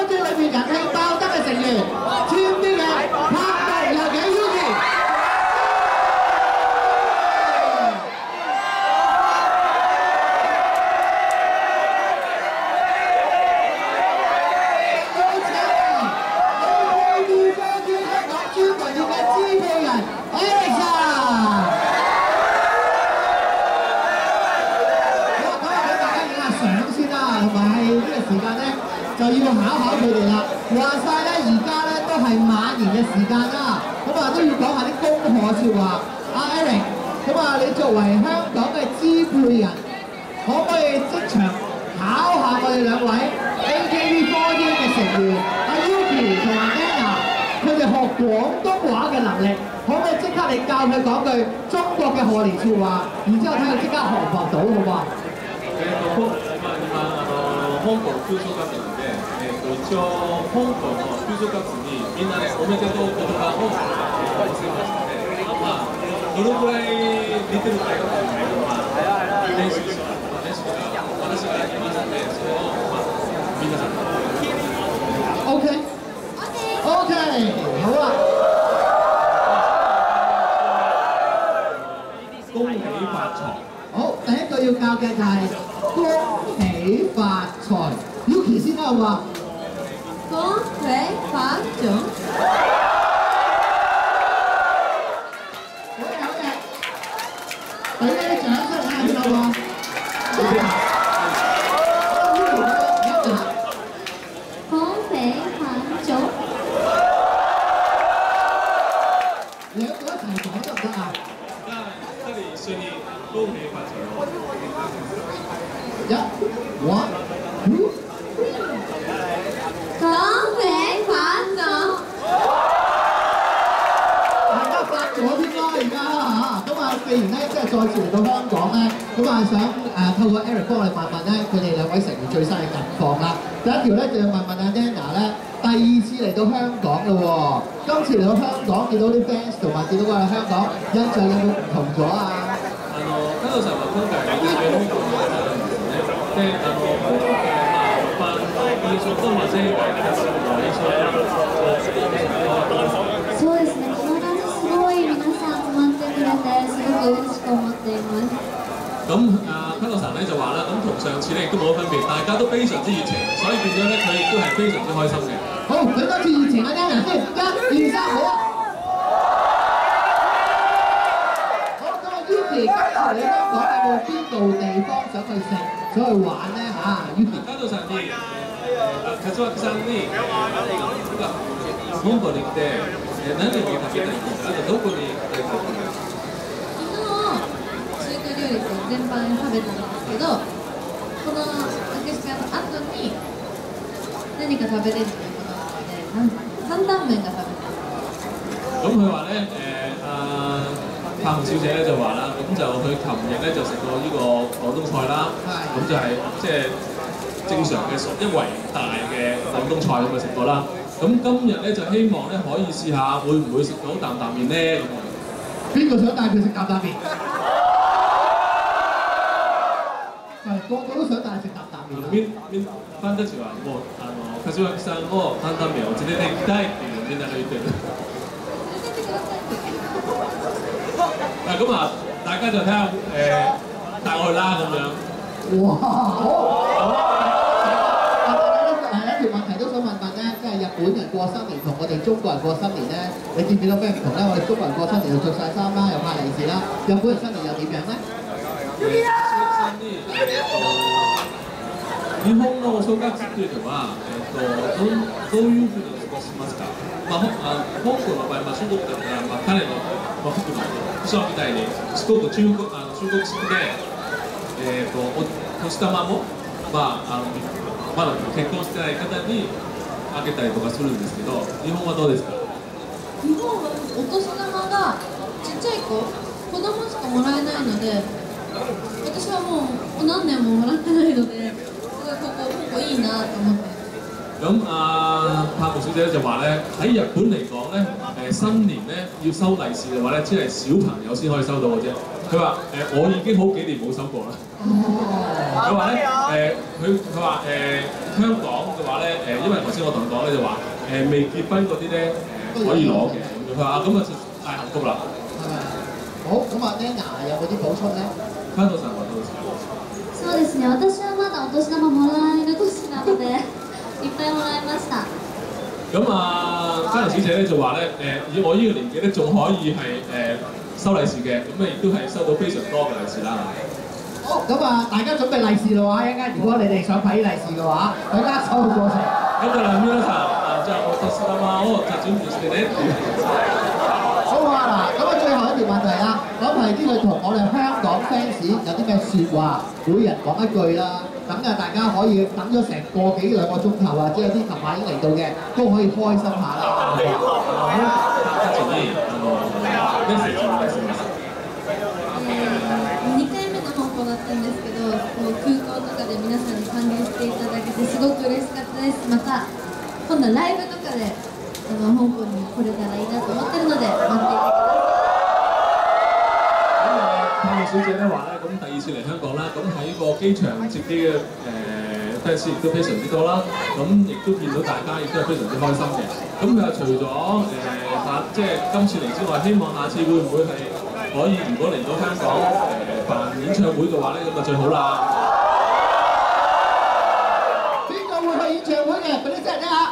機裏面人氣爆得嘅成員，專啲嘅拍檔有幾 Yuki。就要考考佢哋啦。話晒咧，而家咧都係晚年嘅時間啦，咁啊都要講下啲恭賀説話。阿 Eric，咁啊你作為香港嘅支配人，可唔可以即場考下我哋兩位 AKB48 嘅成員阿 Yuki 同埋 Anna， 佢哋學廣東話嘅能力，可唔可以即刻你教佢講句中國嘅賀年説話，然之後睇佢即刻學唔學到，好唔好啊？ 香港給賞活動で、一応香港の給賞活動にみんなでおめでとう言葉を載せましたので、まあどのくらい似てるかというのは練習が私がいますので、それを皆さん。 OK， 好啦。 恭喜發財。 好，第一句要教嘅就係恭喜發財。Yuki 先啦，好嘛？ 恭喜發財。 好嘅，俾啲掌聲下先好嘛？恭喜發財。兩個一齊講得唔得啊？ 一人一緒に恭喜發財。 1、1、2。 恭喜發財。 大家發咗添啦，而家嚇，咁啊，既然咧即係再次嚟到香港咧，咁啊想透過 Eric 幫我哋問問咧，佢哋兩位成員最新嘅近況啦。第一條咧就要問問阿 Nana 咧，第二次嚟到香港嘞喎，今次嚟到香港見到啲 fans 同埋見到個香港印象有冇唔同咗啊？ 加藤さんは今回来香港の方なんですね。で、今回一般の印象と前回の印象そうですね、この夏すごい皆さん集まってくれて、すごく嬉しく思っています。 咁加藤さん咧就話啦，咁同上次咧亦都冇乜分別，大家都非常之熱情，所以變咗咧佢亦都係非常之開心嘅。 好，俾多次熱情啊 Nana 先，1、2、3，好啊！今次嚟香港有冇邊度地方想去食、想去玩咧嚇？Yuki。 加藤さんに、勝脇さんに、香港に来て、何を食べたいんですか？どこに行きたいですか？ 昨日中華料理って全般食べたんですけど、この竹下の後に何か食べれるということなので、担々麺が食べたい。 咁佢話咧，柏紅小姐咧就話啦，咁就佢琴日咧就食過呢個廣東菜啦，咁就係即係正常嘅一圍大嘅廣東菜咁就食過啦。咁今日咧就希望咧可以試下會唔會食到擔擔麵咧咁樣。 邊個想帶佢食擔擔麵？個個都想帶食擔擔麵。 ファンたちはもう柏木さんを担々麺を連れて行きたいっていうみんなが言ってる。嗱咁啊，大家就睇下帶我去啦咁樣。 哇！好。一條問題都想問問咧，即係日本人過新年同我哋中國人過新年咧，你見唔見到咩唔同咧？我哋中國人過新年就着晒衫啦，又派利是啦，日本人新年又點樣咧？ 日本のお正月っていうのは、どういうふうに過ごしますか？香港の場合、中国だったら、彼の服の服装みたいにすごく中国式で、年玉も、まだ結婚してない方にあげたりとかするんですけど、日本はどうですか？ 日本はお年玉がちっちゃい子供しかもらえないので、私はもう何年ももらってないので、すごいここいいなと思って。 咁柏木小姐就話咧，喺日本嚟講咧，新年咧要收利是嘅話咧，只係小朋友先可以收到嘅啫。佢話我已經好幾年冇收過啦。佢話咧佢話香港嘅話話咧因為頭先我同佢講咧就話未結婚嗰啲咧可以攞嘅，佢話咁啊大幸福啦。 係咪？好，咁啊 Nana 有冇啲補充咧？ 卡到神話到時。 そうですね、私はまだお年玉もらえる年なのでいっぱいもらいました。 咁嘉玲小姐咧就話咧以我呢個年紀咧仲可以係收利是嘅，咁亦都係收到非常多嘅利是啦。 好，咁啊，大家準備利是啦喎！一陣間如果你哋想睇利是嘅話，佢握手嘅過程。 咁就係皆さん、じゃあお年玉を準備してね。 好啊嗱，咁啊最後一條問題啦，咁係呢個同我哋香港 fans 有啲咩説話，每人講一句啦。咁啊，大家可以等咗成個幾兩個鐘頭啊，即係有啲琴晚已經嚟到嘅，都可以開心下啦。好， 2回目の香港だったんですけど、空港とかで皆さんに歓迎していただけてすごく嬉しかったです。また今度ライブとかで香港に来れたらいいなと思ってるので待っていてください。 泰小姐咧話咧，咁第二次嚟香港啦，咁喺個機場接機嘅fans 亦都非常之多啦，咁亦都見到大家亦都係非常之開心嘅。咁佢話除咗即係今次嚟之外，希望下次會唔會係可以如果嚟到香港辦演唱會嘅話咧，咁就最好啦。 邊個會去演唱會嘅？俾啲聲聽下。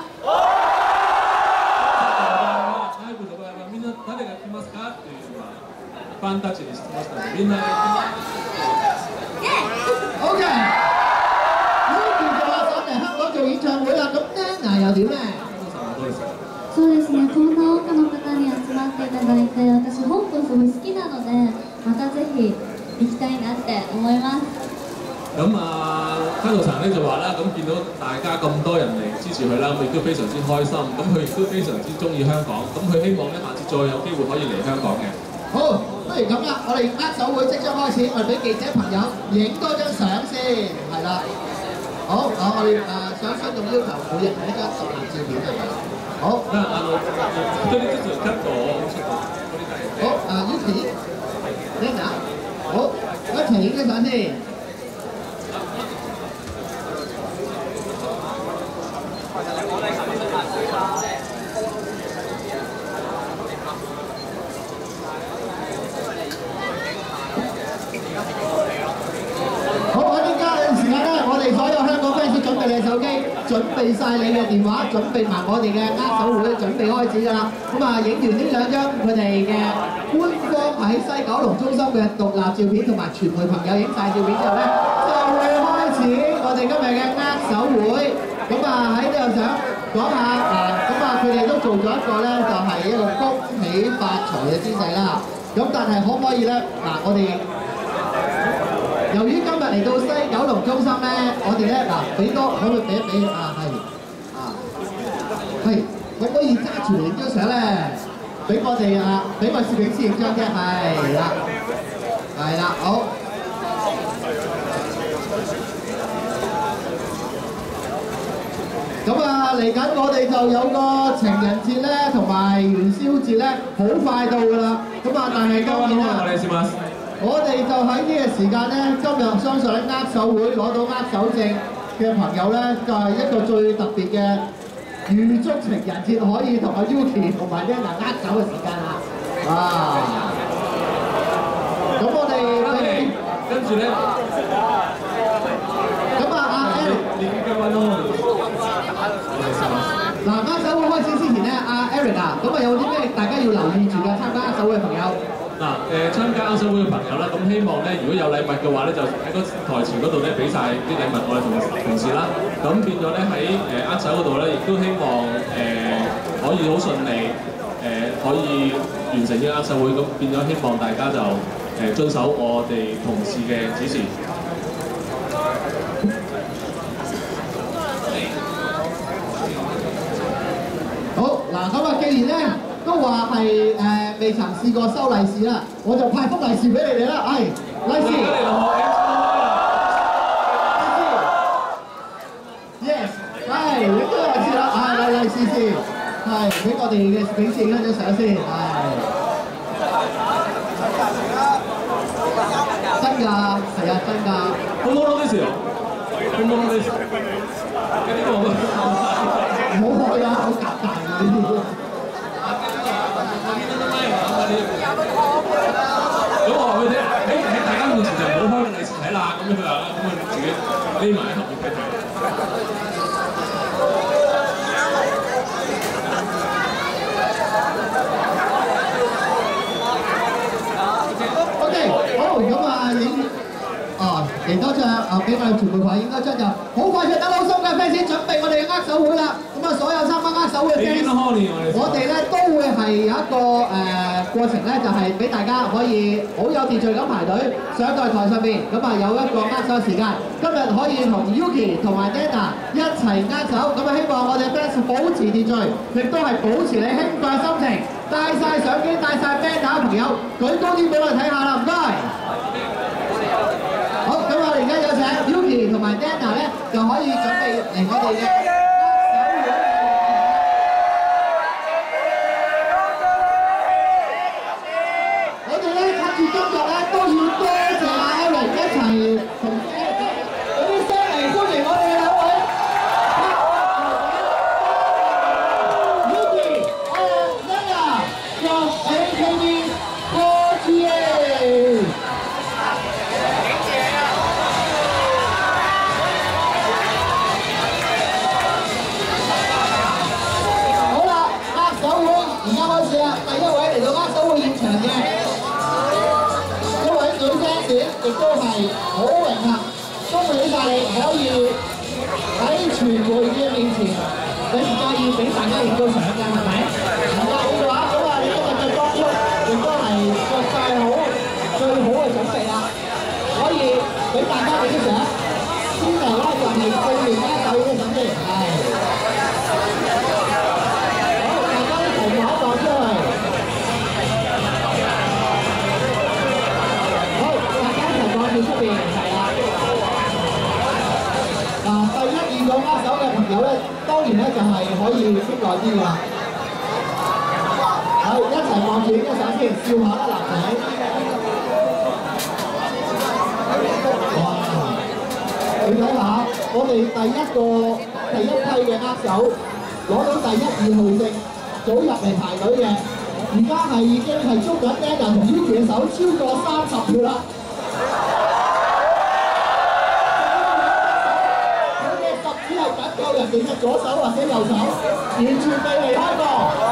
ファンたちに質問したのでみんな。OK。Yuki 就話想嚟香港做演唱會啦，咁 Nana 又點咧？ そうですね、こんな多くの方に集まっていただいて、私香港すごい好きなので、またぜひ行きたいなって思います。 咁卡杜神咧就話啦，咁見到大家咁多人嚟支持佢啦，咁亦都非常之開心，咁佢亦都非常之中意香港，咁佢希望咧下次再有機會可以嚟香港嘅。好，不如咁啦，我哋握手會即將開始，我哋俾記者朋友影多張相先，係啦。好，我哋想要求每人係一張獨立照片係咪？好，一人ずつカットを好，Yuki， Nana， 好，一齊影張相先。所有香港 fans 準備你嘅手機，準備晒你嘅電話，準備埋我哋嘅握手會，準備開始㗎啦。咁啊，影完呢兩張佢哋嘅官方喺西九龍中心嘅獨立照片，同埋傳媒朋友影晒照片之後咧，就會開始我哋今日嘅握手會。咁啊喺呢度想講下咁啊佢哋都做咗一個咧，就係一個恭喜發財嘅姿勢啦。咁但係可唔可以咧我哋？由於今日嚟到西九龍中心咧，我哋咧俾多，可唔可以俾一俾係，可唔可以揸住嚟張相咧？俾我哋俾個攝影師影張啫，係啦，好。咁嚟緊我哋就有個情人節咧，同埋元宵節咧，好快到㗎啦。咁但係當然啦。我哋就喺呢個時間咧，今日相信喺握手會攞到握手證嘅朋友咧，就係一個最特別嘅預祝情人節可以同阿 Yuki 同埋 Nana 握手嘅時間啦。咁我哋跟住咧，咁阿 Eric， 握手會開始之前咧，阿 Eric 咁有啲咩大家要留意住嘅參加握手會嘅朋友？參加握手會嘅朋友啦，咁希望咧，如果有禮物嘅話咧，就喺個台前嗰度咧俾晒啲禮物我哋同事啦。咁變咗咧喺握手嗰度咧，亦都希望可以好順利可以完成呢個握手會。咁變咗希望大家就遵守我哋同事嘅指示。好咁既然咧都話係未曾試過收利是啦，我就派封利是俾你哋啦。係利是 ，yes， 係影咗利是啦，利是先，係俾我哋嘅攝影師影咗相先，真㗎，係真㗎。本物ですよ。本物です。 呢個我好開啦，好夾大嘅呢啲。 咁我話佢聽喺大家面前就唔好開利是睇啦，咁樣佢話啦，咁佢自己匿埋喺後面睇睇。 OK， 好，咁啊影。嚟多張俾我哋全部睇，影多張就好快就等老鬆嘅 fans 準備我哋嘅握手會啦。咁啊，所有參加握手會嘅 fans， 我哋咧都會係有一個過程咧，就係俾大家可以好有秩序咁排隊上到台上邊，咁啊有一個握手時間。今日可以同 Yuki 同埋 Nana 一齊握手，咁啊希望我哋 fans 保持秩序，亦都係保持你興奮嘅心情，帶晒相機、帶晒 banner 朋友，舉高啲俾我哋睇下啦，唔該。好，咁我哋而家有請 Yuki 同埋 Nana 咧，就可以準備嚟我哋嘅握手會。我哋咧趁住今日咧都要多謝阿 Aaron 一齊同有啲聲嚟歡迎我哋嘅兩位。Yuki and Nana from AKB48。第一位嚟到握手會現場嘅一位女 fans， 亦都係好榮幸，恭喜晒你可以喺傳媒嘅面前，你唔介意俾大家影到相㗎係咪？唔介意嘅話，咁啊你今日嘅裝束亦都係着晒好最好嘅準備啦，可以俾大家影啲相。先嚟咧就係對面握手嘅相先，係。出邊係啦，第一二個握手嘅朋友咧，當然咧就係可以傾耐啲㗎。係一齊望住影張相先，笑下啦男仔。哇！你睇下，我哋第一批嘅握手攞到第1、2號證，早入嚟排隊嘅，而家係已經係捉緊 Nana 同 Yuki 嘅手超過30票啦。人哋嘅左手或者右手，完全未離開過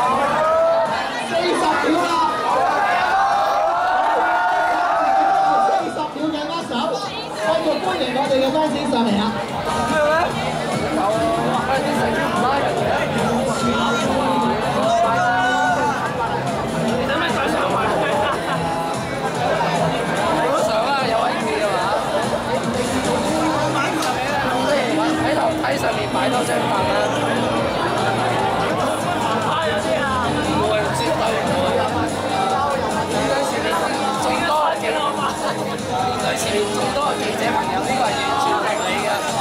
，40秒啦，40秒嘅握手，繼續歡迎我哋嘅 fans 上嚟啦！ 喺上面擺多張凳啦。唔會，絕對唔會。嗰陣時你眾多嘅，嗰陣時你眾多嘅記者朋友，呢個係完全係你嘅。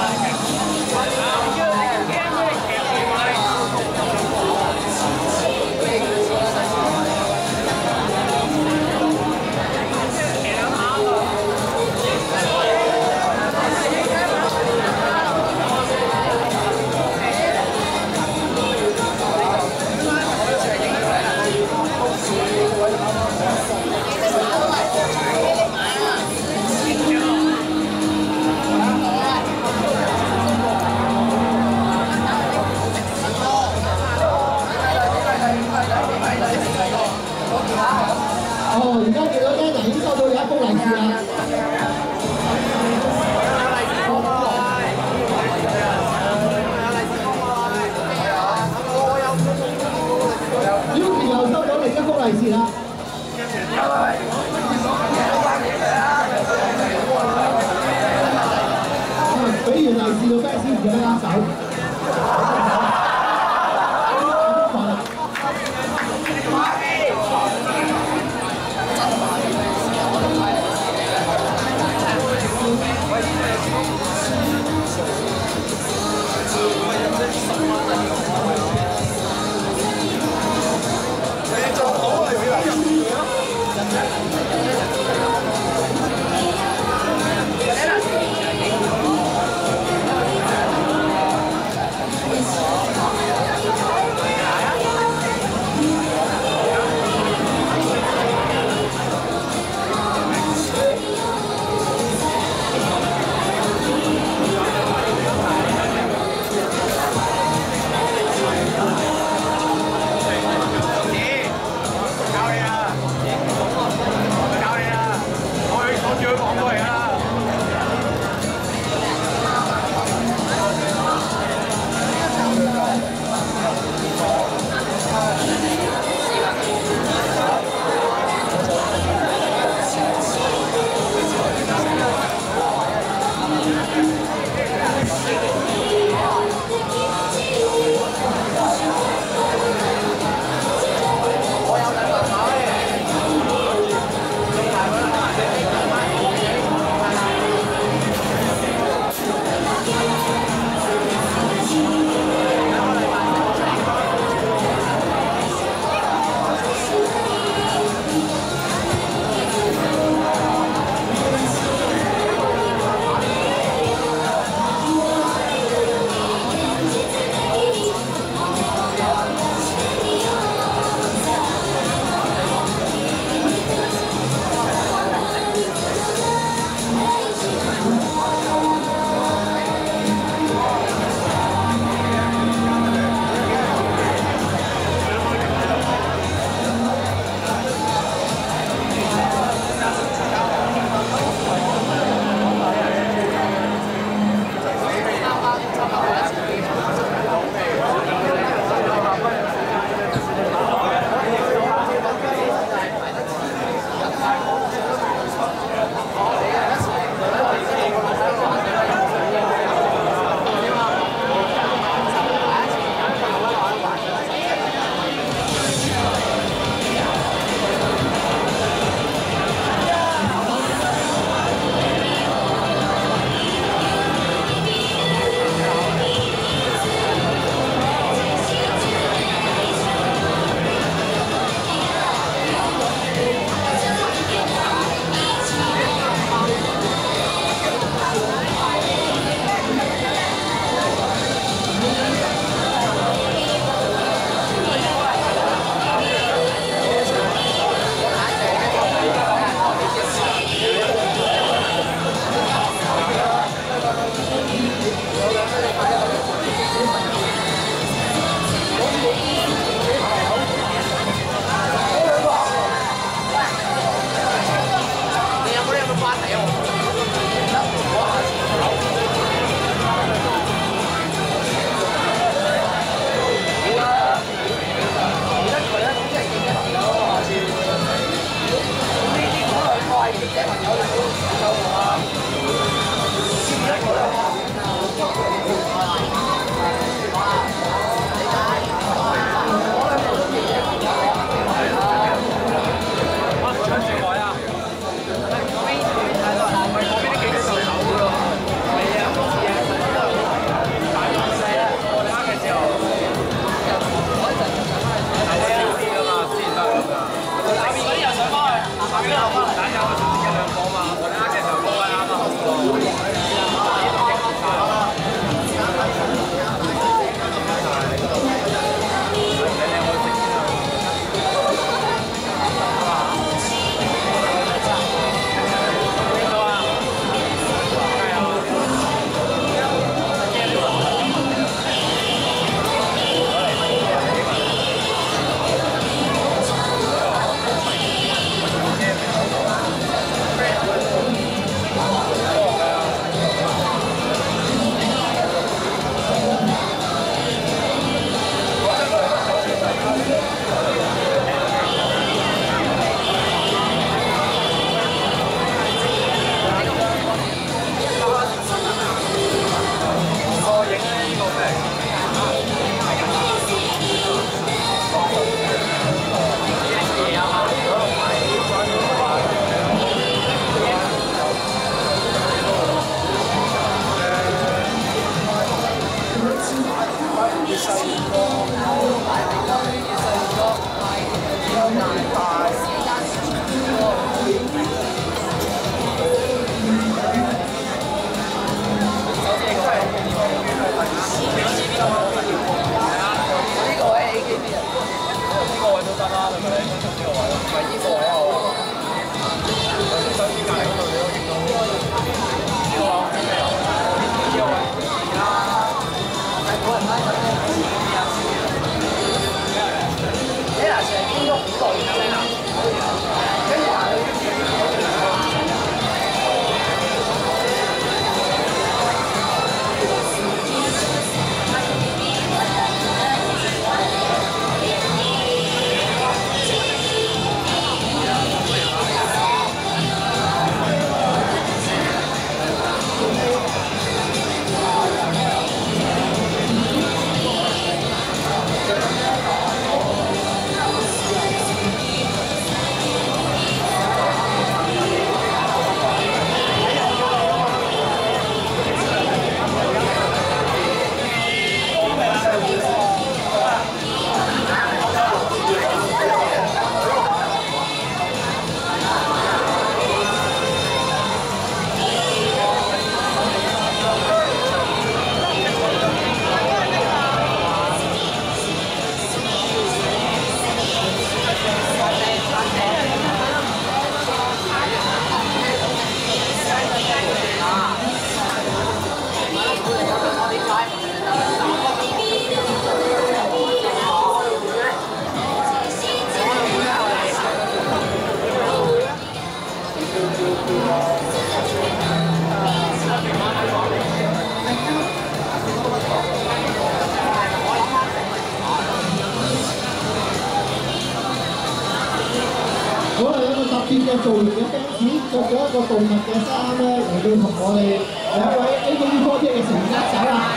節日造型嘅 fans 着咗一個動物嘅衫咧，嚟到同我哋兩位 AKB48 嘅成員握手啦。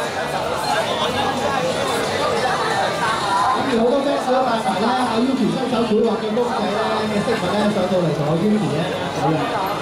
咁而好多 fans 都帶埋咧阿 Yuki 親手繪畫嘅公仔咧嘅飾物咧上到嚟同我 Yuki 咧握手嘅。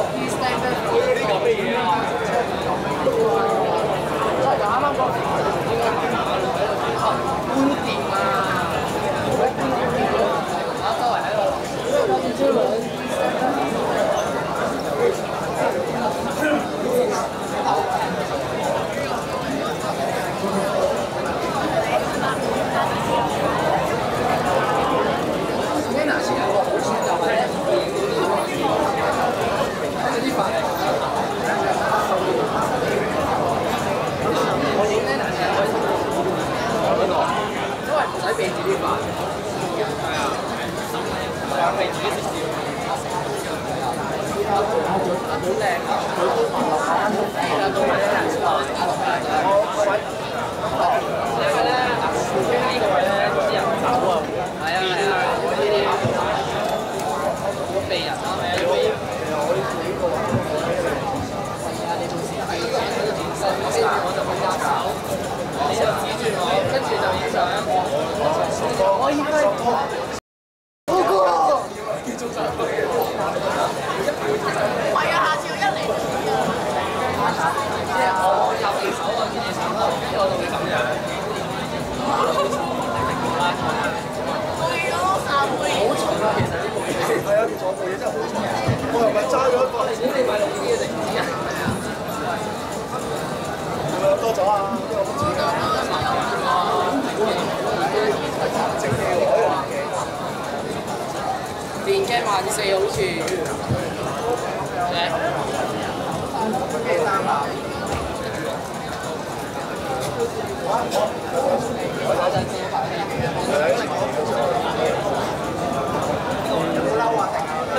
Peace Stand 呢啲咁嘅嘢啊，就啱啱講應該觀點啊，周圍喺度。俾自己飯，係啊，俾自己食少，好靚啊！各位人士，各位，因為咧呢個位咧啲人走啊，係啊，呢啲要避人啊，要避人。係啊，你做事係我就會壓手。你就指住我，跟住就影相。我應該嗰個叫做就係啊，下次要一嚟即係我右手啊，見你手啊，我同你咁樣。攰咯，散攰。好重啊，其實呢部嘢。係啊，坐部嘢真係好重。我又咪揸咗一個。你買六件定唔知啊？係啊。多咗啊！電鏡14000好似，幾單啊？嬲啊！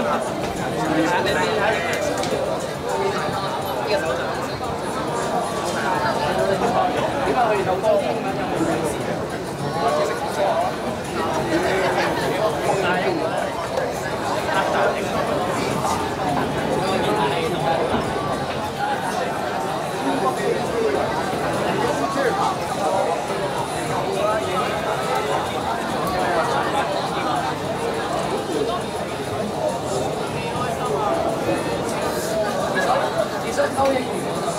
點解佢哋好多啲咁樣有冇事嘅？知識錯啊！其實偷影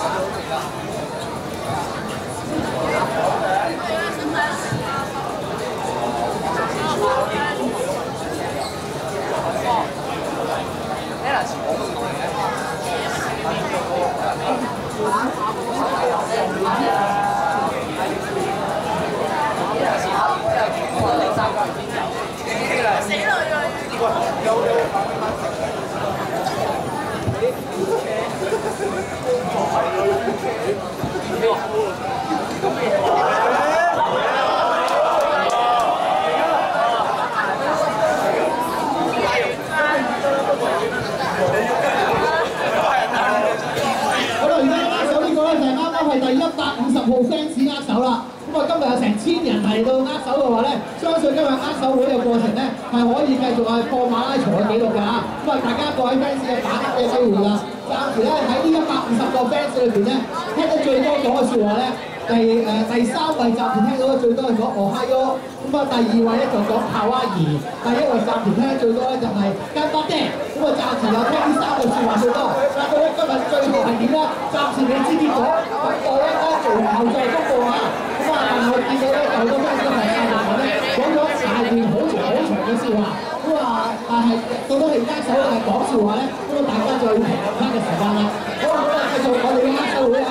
嚟到握手嘅話咧，相信今日握手會嘅過程咧係可以繼續係破馬拉松嘅紀錄㗎嚇。咁啊，大家各位 fans 嘅把握嘅機會啦。暫時咧喺呢150個 fans 裏邊咧，聽得最多講嘅説話咧，第3位暫時聽到嘅最多係講俄亥俄，咁啊第2位咧就講夏威夷，第1位暫時聽得最多咧就係金巴爹。咁啊暫時有聽呢3句説話最多。但到咧今日最後係點咧？暫時未知結果，咁我咧做後再公佈嚇。咁啊，但係我見到咧有好多 fans 都係曬大咧講咗大段好長嘅説話。咁啊，但係到咗而家手係講笑話咧，咁啊大家就要平衡翻嘅時間啦。好啦，咁啊繼續我哋嘅握手會啊！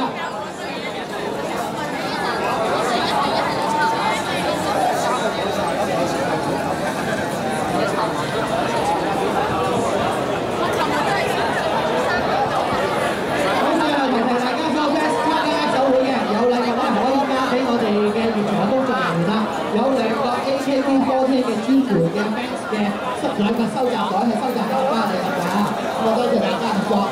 嘅支援嘅 fans 嘅禮物收集袋係收集大家禮物㗎，咁啊多謝大家合作。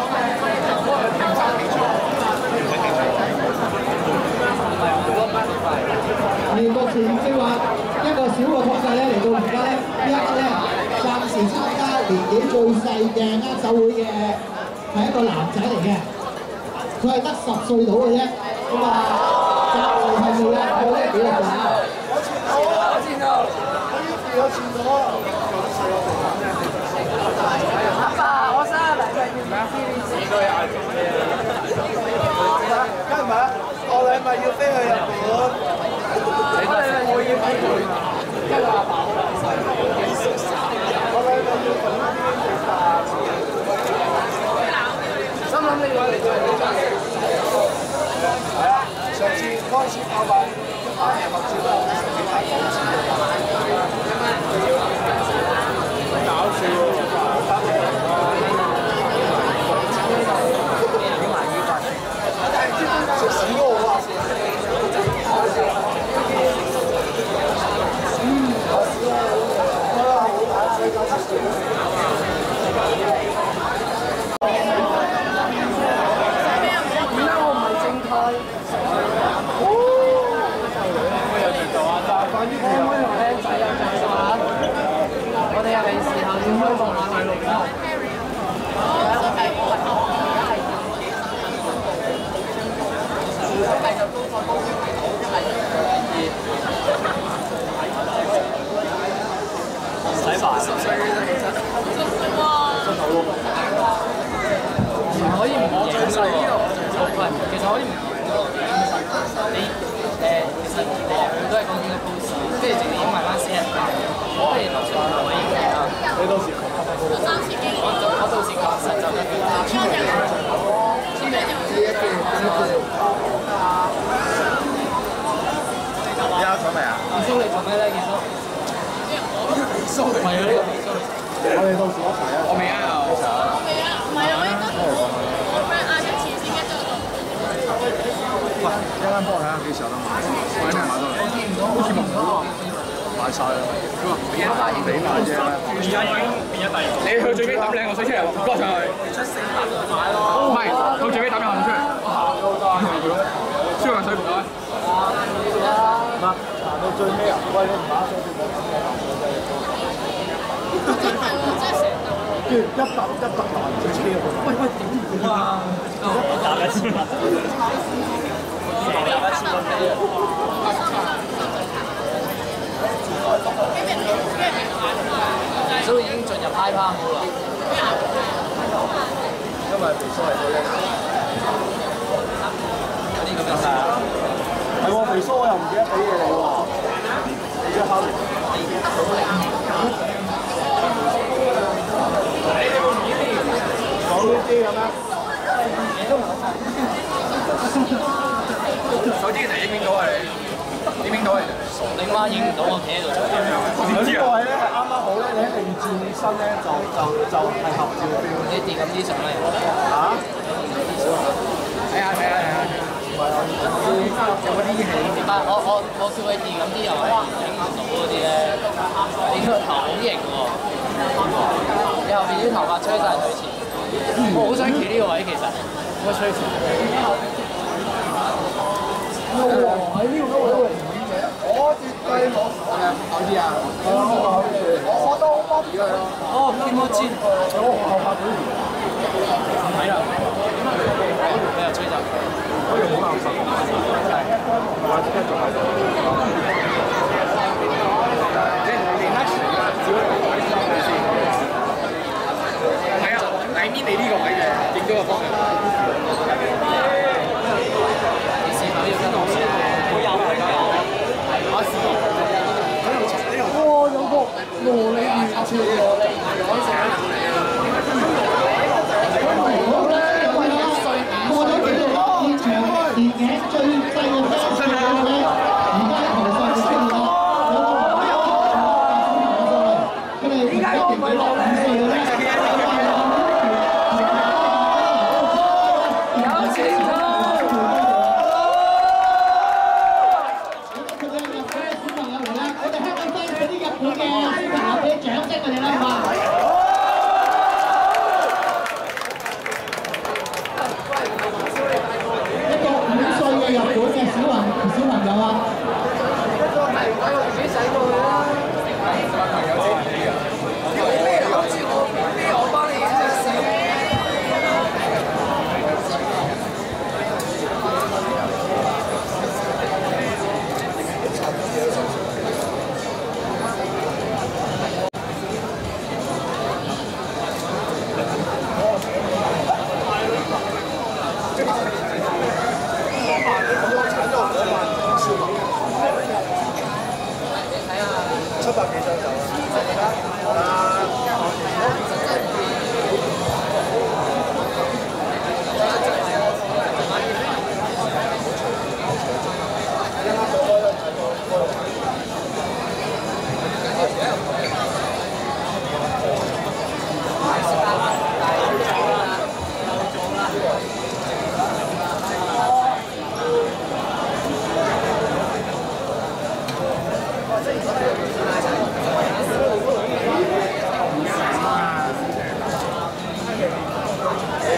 係目前即話一個小嘅統計咧，嚟到而家咧，呢一刻咧暫時參加年紀最細嘅握手會嘅係一個男仔嚟嘅，佢係得10歲到嘅啫，咁啊暫時係未有過呢個紀錄㗎。有錢咗，阿爸，我生日禮物要唔要先？ 可以唔影㗎喎，其實可以唔影㗎喎。你其實嚟嚟去都係講幾個 pose，跟住直接影埋翻4日間，不如留上來影嘅啦。你到時我到時確實就得㗎啦。 而家做咩啊？ 二叔你做咩咧？二叔？蘇唔係啊？呢個二叔。 我哋到時一齊啊！我未啊！ 唔係啊，我應該咩嗌咗前先嘅做到。 喂，一間幫我睇下幾時有得買？我喺咩買到嚟？好似冇賣晒啦。佢話俾賣啫。而家已經變咗第二。你去最尾抌兩個水出嚟，唔該上去。出400買咯。唔係，佢最尾抌兩個水出嚟。燒個水唔該。嗱到最尾啊！喂，你唔打水， 真係喎，真係成嚿。 跟住一揼爛最車嗰個。喂，點啊？我打一次。 都已經進入 high palm 啦。 因為肥蘇係最叻。 有啲咁樣㗎。 係喎，肥蘇我又唔記得俾嘢你喎。你嘅烤魚。講呢啲咁咩？手機其實影唔到係你，影唔到係你媽影唔到我企喺度做。 呢個位咧係啱啱好咧，你一定轉身咧就係合照嘅 feel。 你跌咁啲相咧？ 嚇？睇下。有嗰啲戲。 但係我叫佢跌咁啲又係影唔到嗰啲咧，你個頭好型喎，你後邊啲頭髮吹晒對前，我好想企呢個位其實，我吹前。 喺呢個位度我絕對冇。好啲啊！我都幫住佢咯。 哦，見我知。 我後拍幾條。 唔睇啦。你又吹走。 我又好垃圾。我即刻做喺度。你拉船啊？只可以睇先。係啊，I mean你呢個位嘅，影咗個方向。 你試下要跟我先。我有。我試。 哇！有個羅莉魚翅喎。 過咗幾個現場年紀最細嘅 fans 咧，而家喺台上出現啦。佢哋點解我唔係落5歲嘅咧？ 有錢佬！ 佢哋日本嘅小朋友嚟啦，我哋香港 fans 嗰啲日本嘅小朋友俾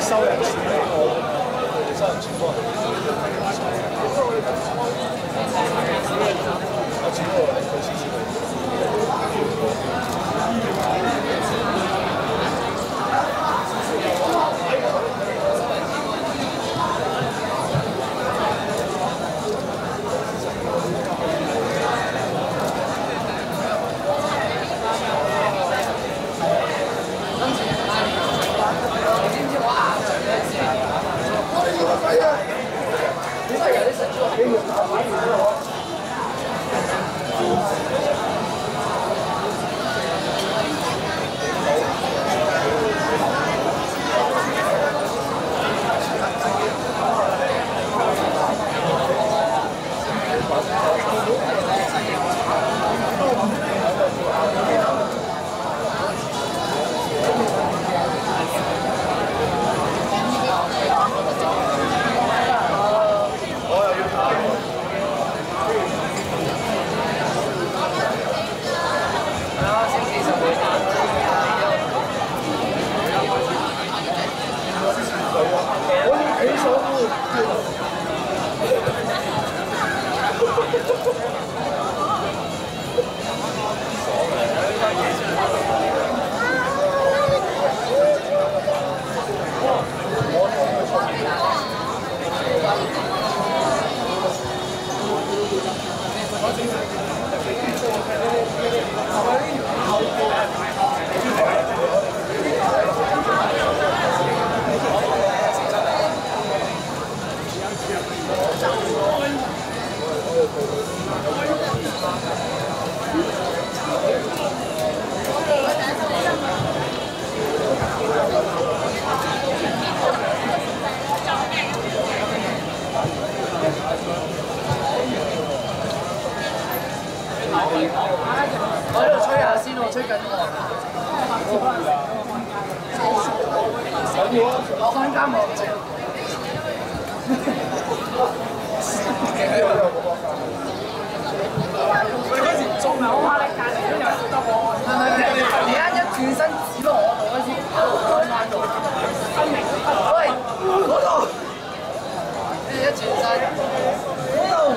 收人錢呢個，收人錢幫人。我錢我嚟，佢黐線佢。 我喺度吹下先喎，吹緊喎。我看間望住。佢嗰時仲係好壓力隔離都有得我。係咪？你一轉身指落我度嗰時，開翻到。喂，嗰度。你一轉身，嗰度。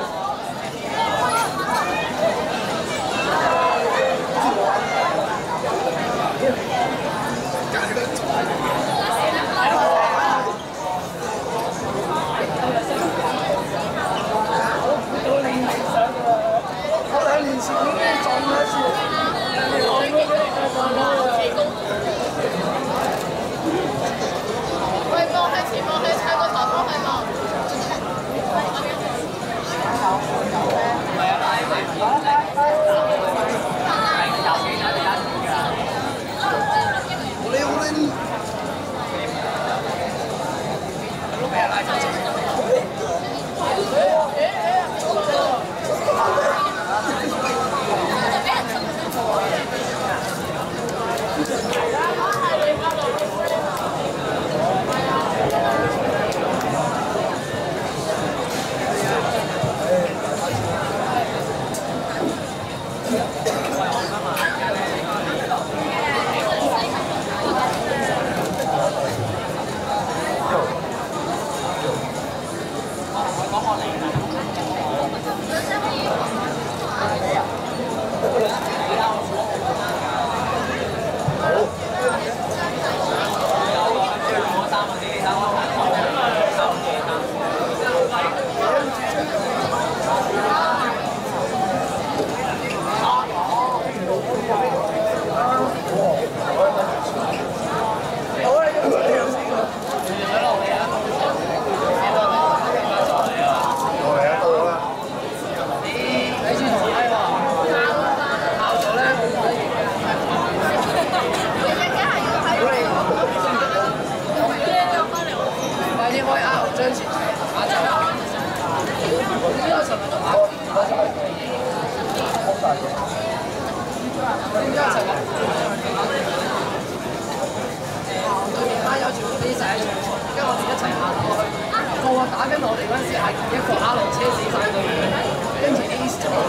打緊我哋嗰陣時係一個 R 車死晒佢，跟住 Ace 咗。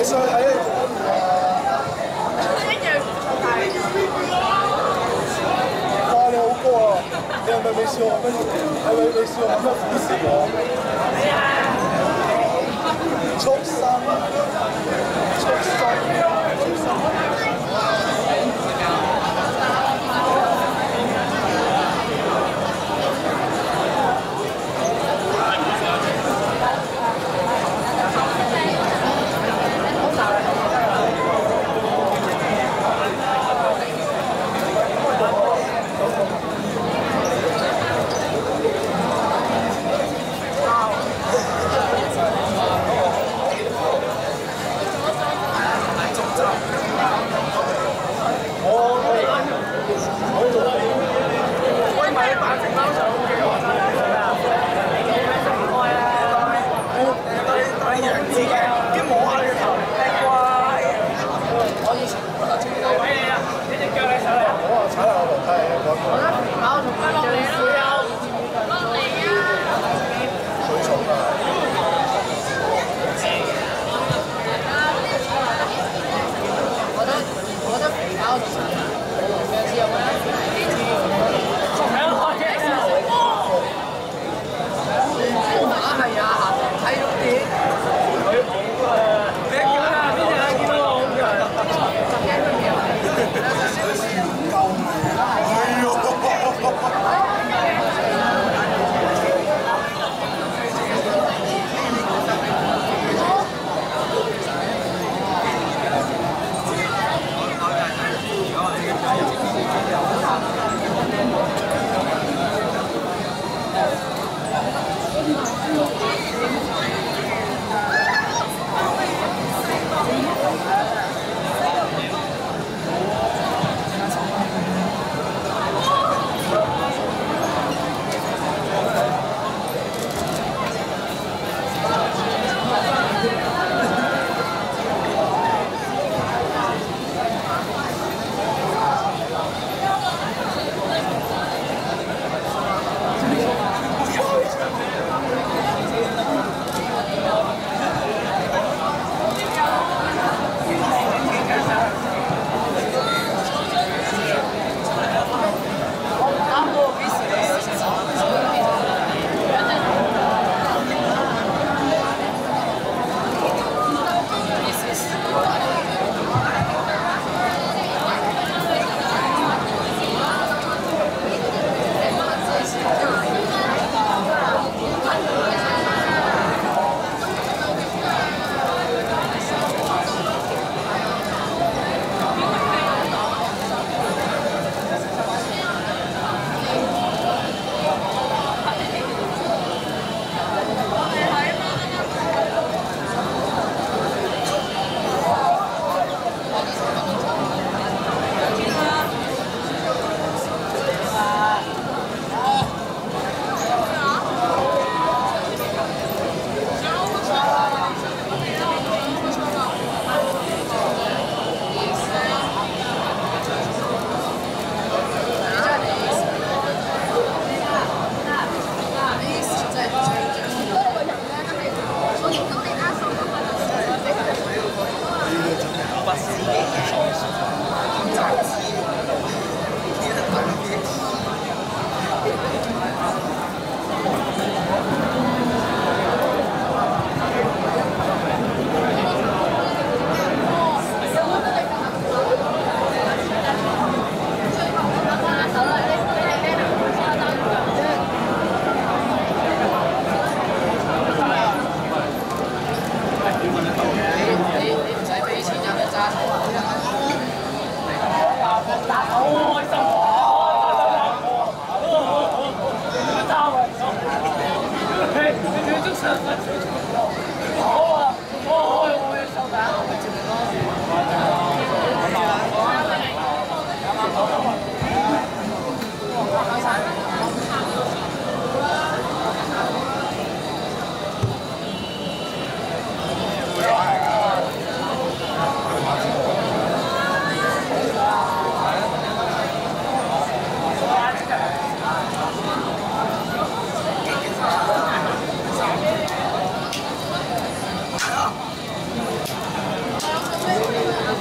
你上去睇你。哇！你好高啊！你係咪未試過乜？係咪未試過乜苦事喎？畜生！畜生！畜生！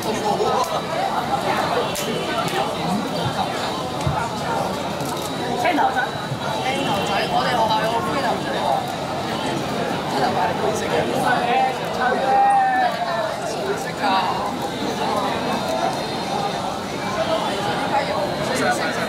青頭仔，我哋學校有個灰頭仔喎，黑頭髮你會識嘅。識㗎。呢家有需要識。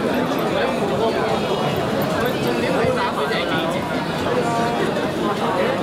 重點係打佢哋記者。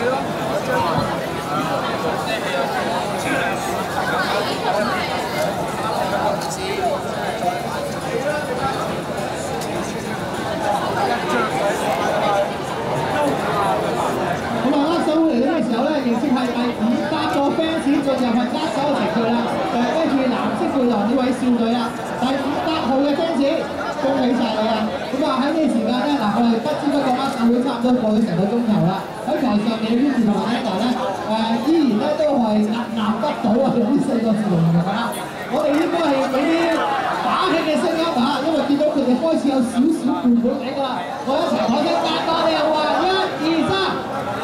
亦即係第500個 fans 進入去握手嘅程序啦，就係跟住藍色背囊呢位少女啦，第500號嘅 fans，恭喜晒你啊！咁啊喺呢個時間咧，嗱我哋不知不覺握手會差唔多過咗成個鐘頭啦。喺台上面嘅 Yuki 同埋 Anna 咧，依然咧都係屹立不倒啊！用呢4個字形容啊！我哋應該係俾啲打氣嘅聲音啊，因為見到佢哋開始有少少攰攰地㗎啦，我一齊講聲加多啲好啊！1、2、3。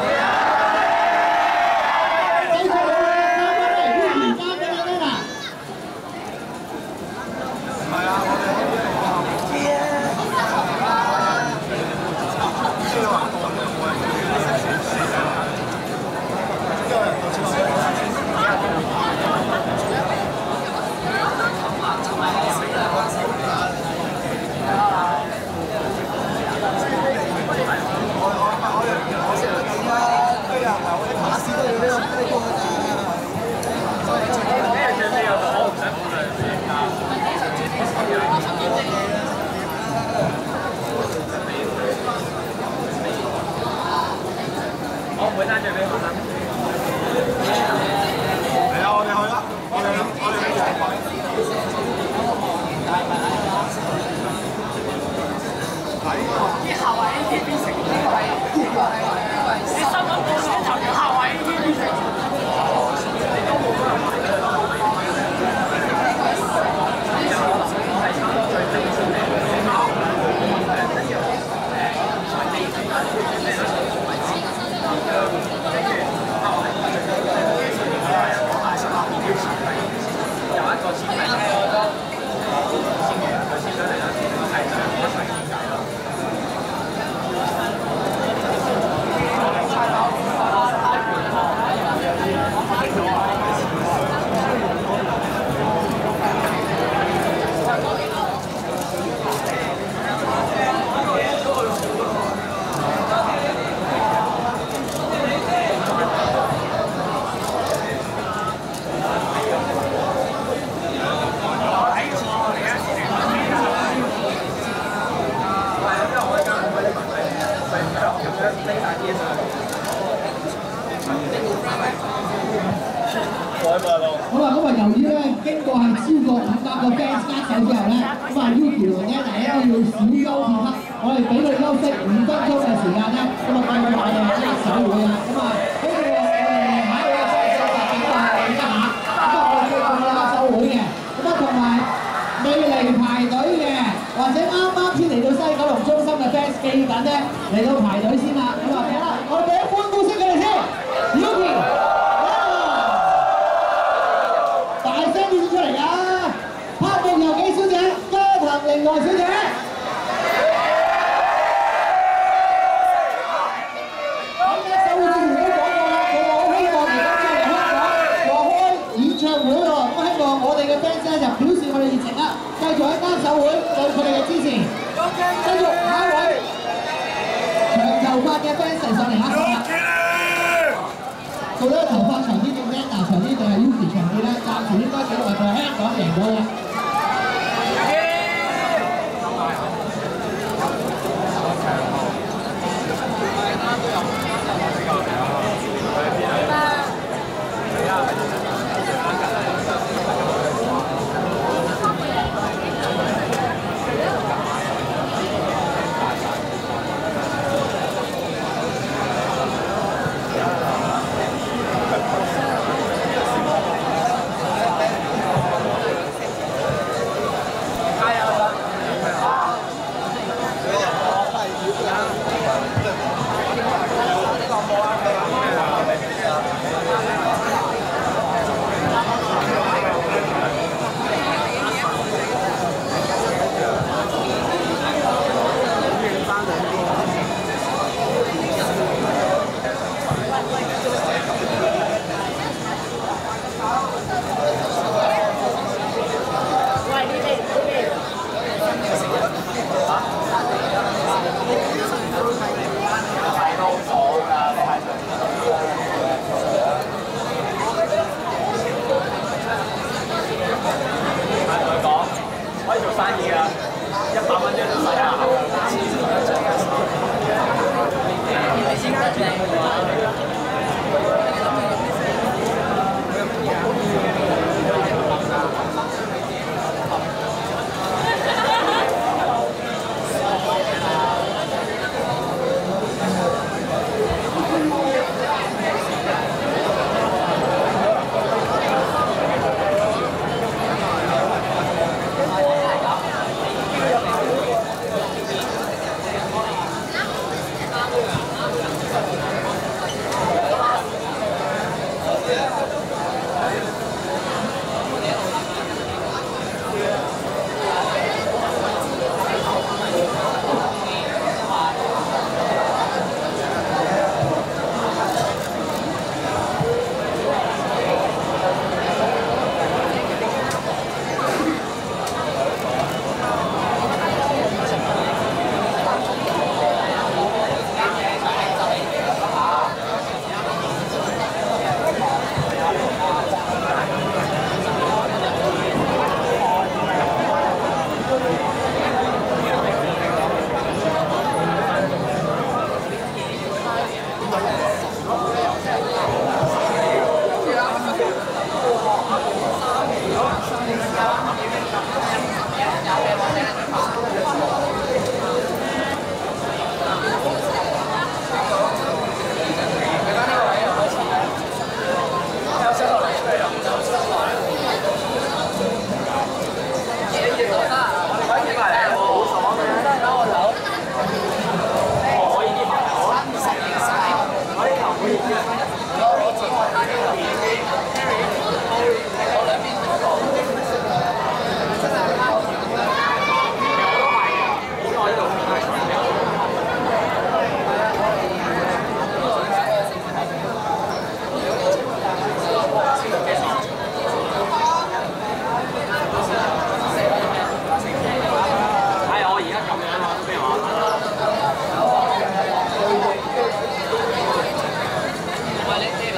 好啦，咁啊由於咧經過係超過500個 fans 握手之後咧，咁啊 Yuki 同 Anna 咧要小休片刻，我哋俾佢休息5分鐘嘅時間咧，咁啊繼續我哋握手會啊，咁啊跟住我哋下一個 fans 就警告一下，咁啊我哋繼續握手會嘅，咁啊同埋未嚟排隊嘅，或者啱啱先嚟到西九龍中心嘅 fans 記緊咧嚟到排隊先啦，咁啊好啦，我哋俾一歡呼聲佢哋先 ，Yuki。出嚟啊！黑木由紀小姐、加藤玲奈小姐。咁咧，手會之前都講過啦，我好希望而家出嚟香港話開演唱會喎，咁希望我哋嘅 fans 咧就表示我哋熱情啦，繼續喺握手會對佢哋嘅支持。繼續下一位長頭髮嘅 fans 上嚟握手啦。到底頭髮長啲定 Anna 長啲定係 Yuki 長啲咧？暫時應該記錄係香港贏咗嘅。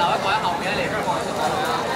一個喺後面嚟香港人食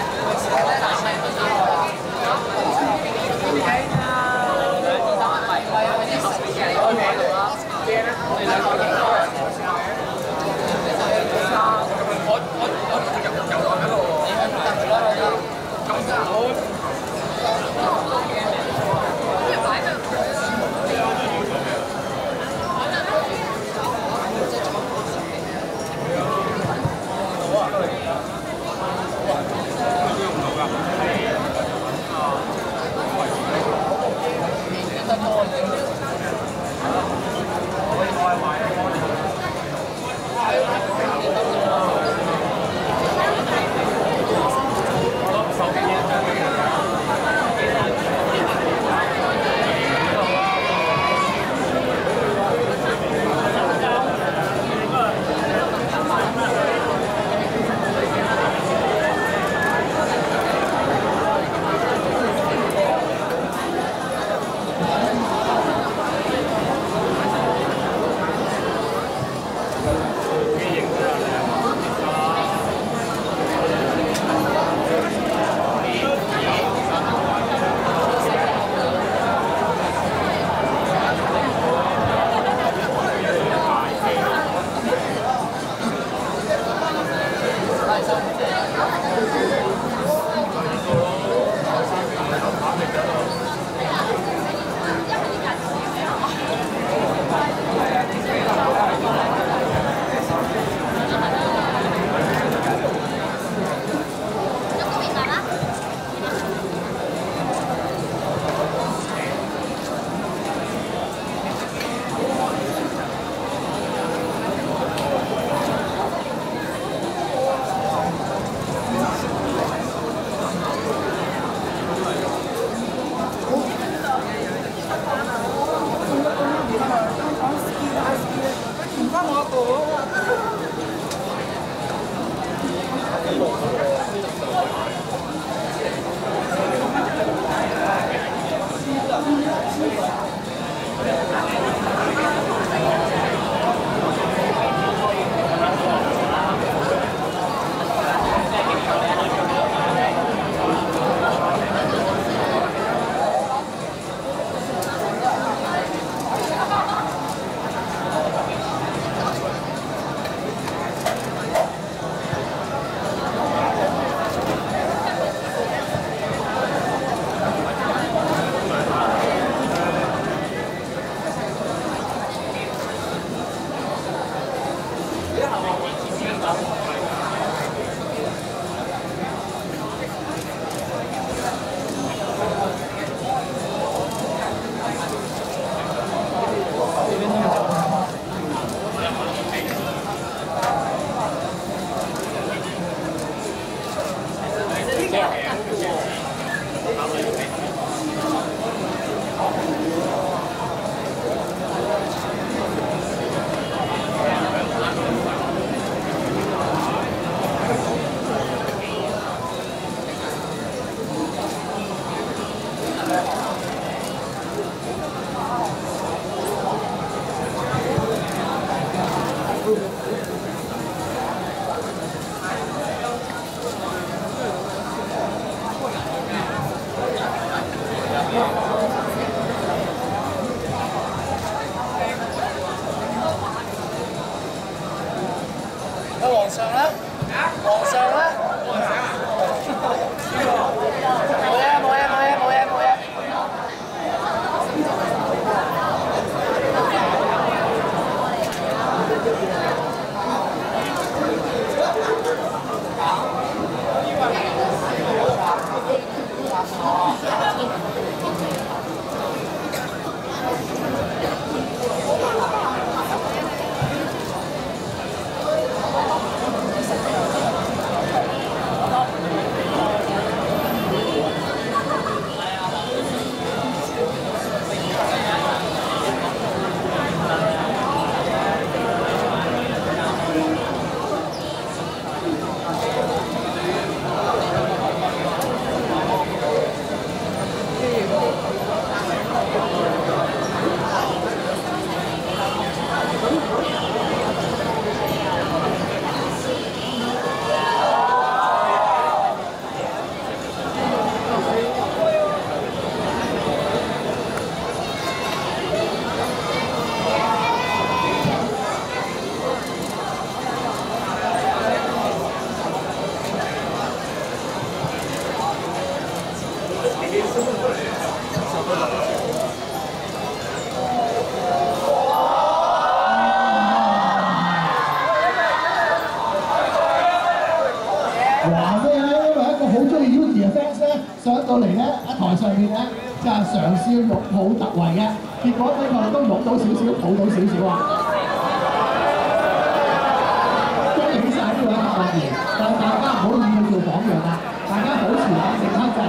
皇上啦，皇上啦，冇嘢冇嘢冇嘢冇嘢冇嘢。 哇！咩咧？因為一個好中意 Yuki 嘅 fans 咧，上到嚟咧喺台上面咧，就係嘗試擁抱突圍嘅，結果呢個都擁到少少，抱到少少啊！恭喜曬呢位運動員，但係大家唔好以佢做榜樣啦，大家保持冷靜克制。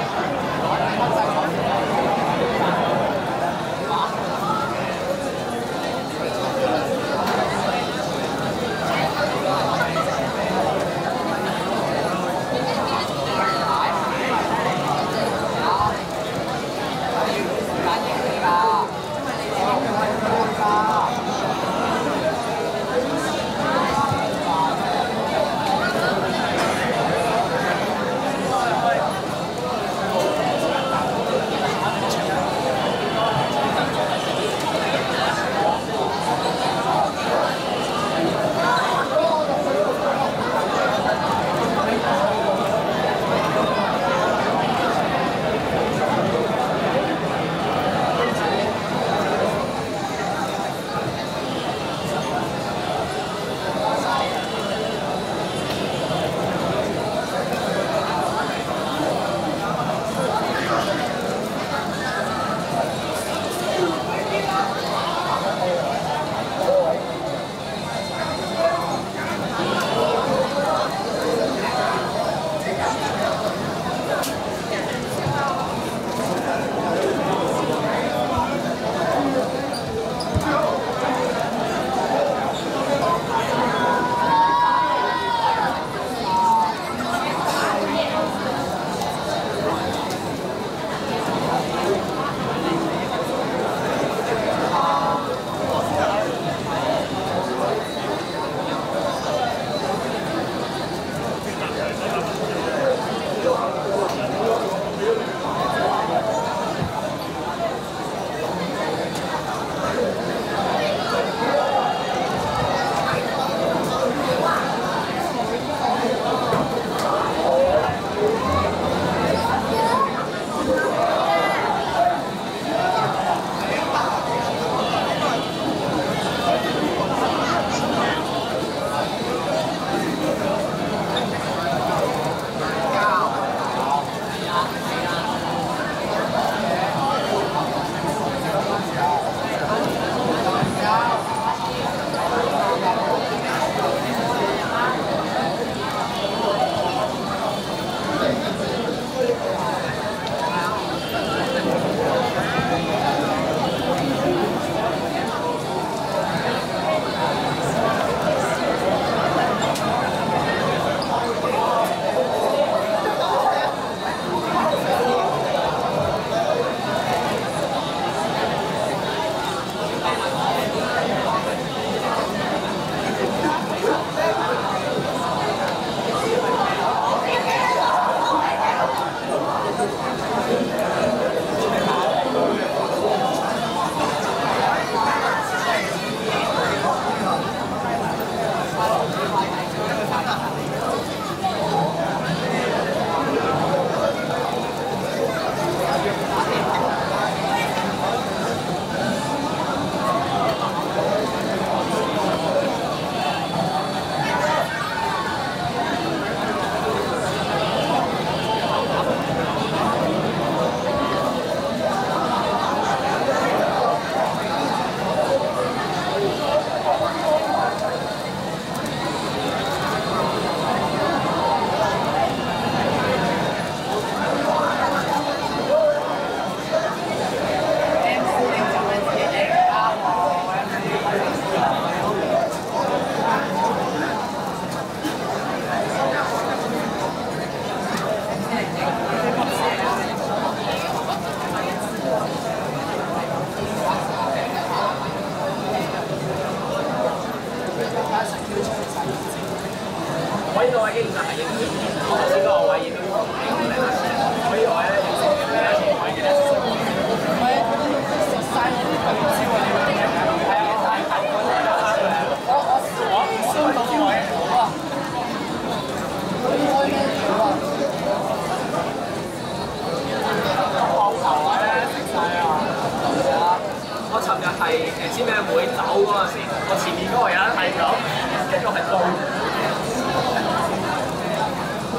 知咩會走嗰陣時，我前面嗰個人係咁，跟住我係對。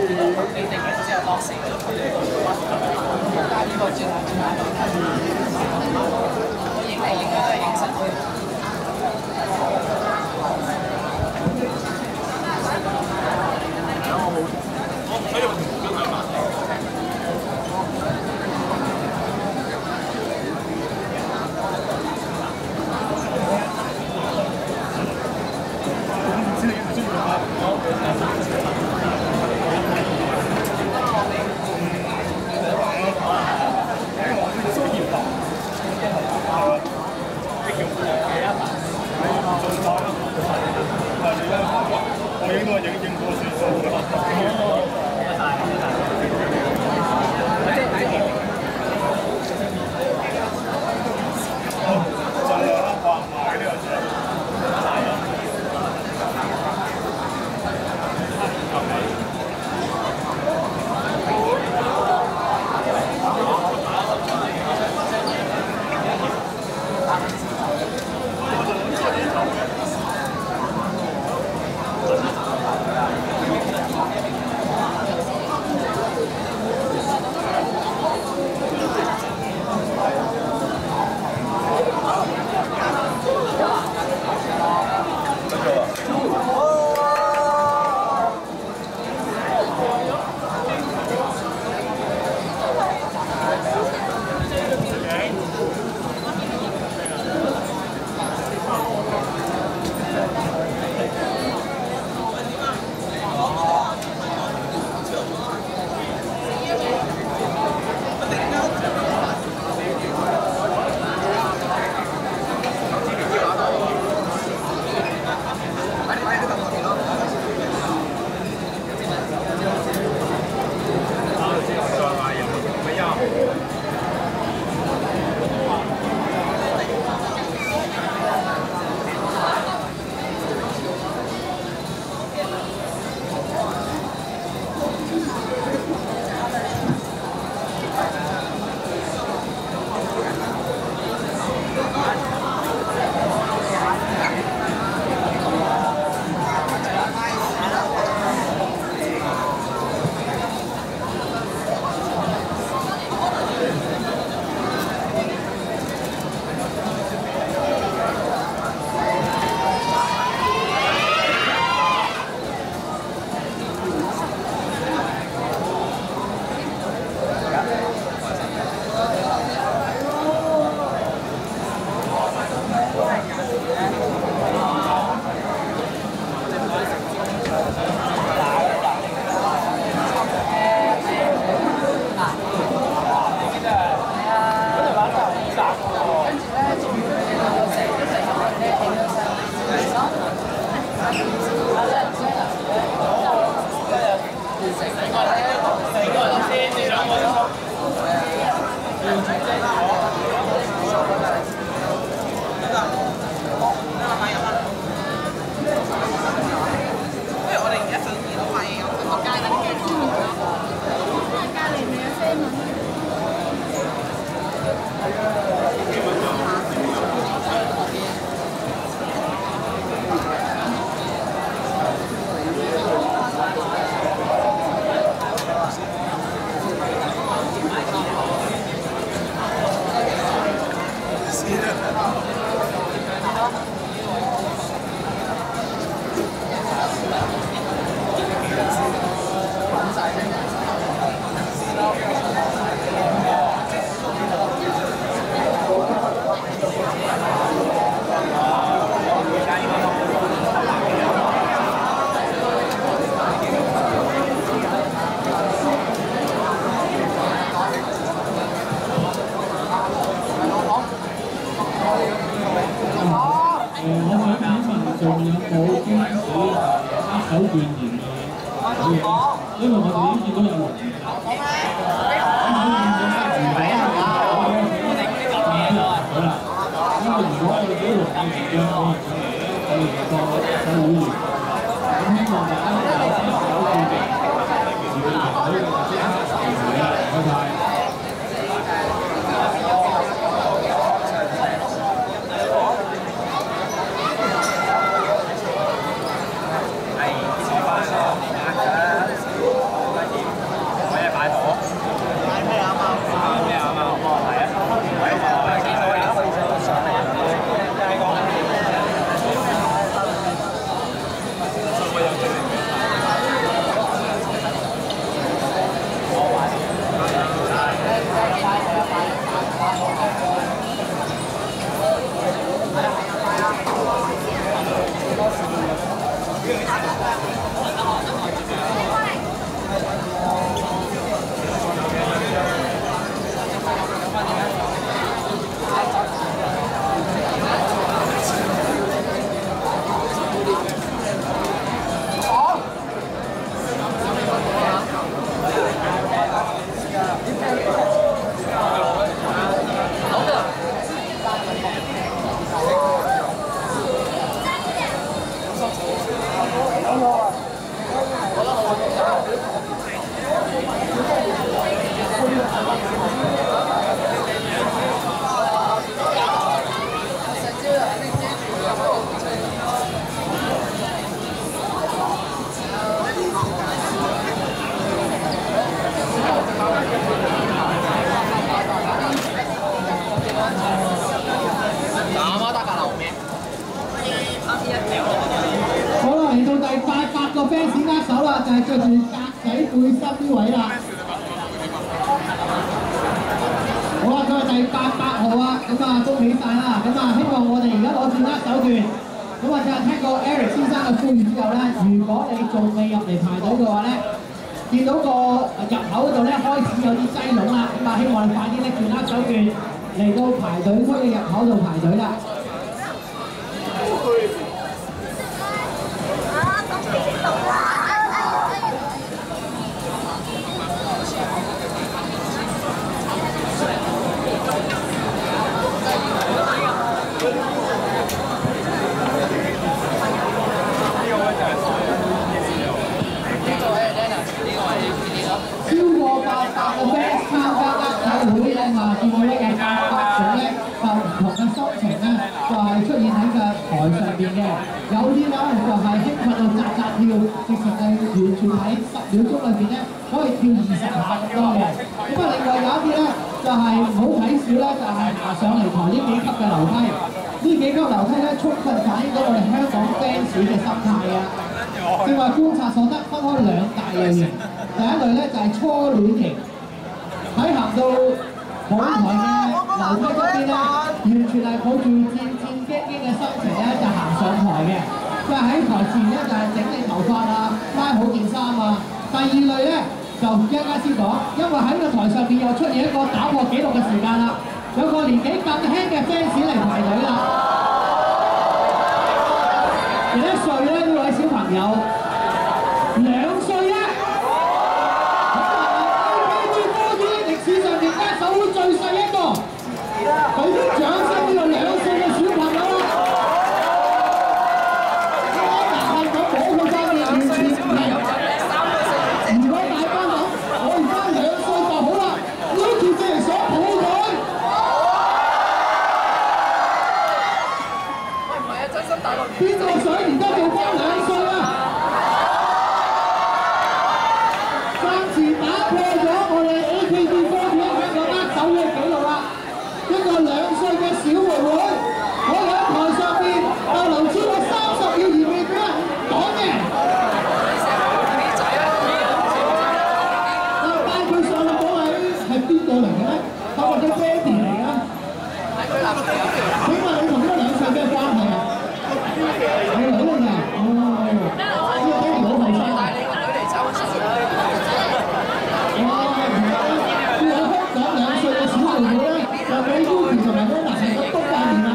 你定完之後落成，呢個轉下，我影嚟影去都係影實。 我影都係影過算數。盡量啦，畫埋呢個字。 fans 握手啦，就係着住格仔背心呢位啦。好啦，佢係第800號啊，咁啊恭喜晒啦！咁啊希望我哋而家攞住握手券，咁啊就係聽過 Eric 先生嘅呼籲之後咧，如果你仲未入嚟排隊嘅話咧，見到個入口嗰度咧開始有啲擠擁啦，咁啊希望你快啲拎住握手券嚟到排隊區嘅入口度排隊啦。超過800個 fans 參加握手會咧，見到呢嘅800種咧，就唔同嘅心情咧，就係出現喺個台上邊嘅。有啲咧就係興奮到扎扎跳，直情係完全喺10秒鐘裏邊咧可以跳20下咁多嘅。咁啊，另外有一啲咧就係唔好睇少咧，就係爬上嚟台呢幾級嘅樓梯。呢幾級樓梯咧，充分反映到我哋香港 fans 嘅心態啊！正話觀察所得，分開2大類型。第一類咧就係初戀型，喺行到舞台嘅樓梯嗰邊咧，完全係抱住戰戰兢兢嘅心情咧，就行上台嘅。佢係喺台前咧就係整理頭髮啊，拉好件衫啊。第二類咧就一陣間先講，因為喺個台上邊又出現一個打破紀錄嘅時間啦，有個年紀更輕嘅 fans 嚟排隊啦。幾多歲咧？呢位小朋友2歲啊！史上面握手會最細一個，俾啲掌聲呢個2歲嘅小朋友啦！難係咁保佢翻嘅，完全唔係。如果大家諗我而家2歲就好啦，呢條正係想抱佢。喂，唔係啊，真心大陸。邊個想而家做翻2歲啊？暫時打破咗我哋 AKB48 香港握手嘅紀錄啦！一個2歲嘅小妹妹，我喺台上邊逗留超過30秒而未俾人講嘅。但帶佢上去講係邊個嚟嘅咧？係我嘅爹哋嚟嘅。請問你同呢個2歲咩關係啊？你女嚟㗎？哦，呢個爹哋好後生啊！就俾 Yuki 同埋 Nana 成個督塊面啦。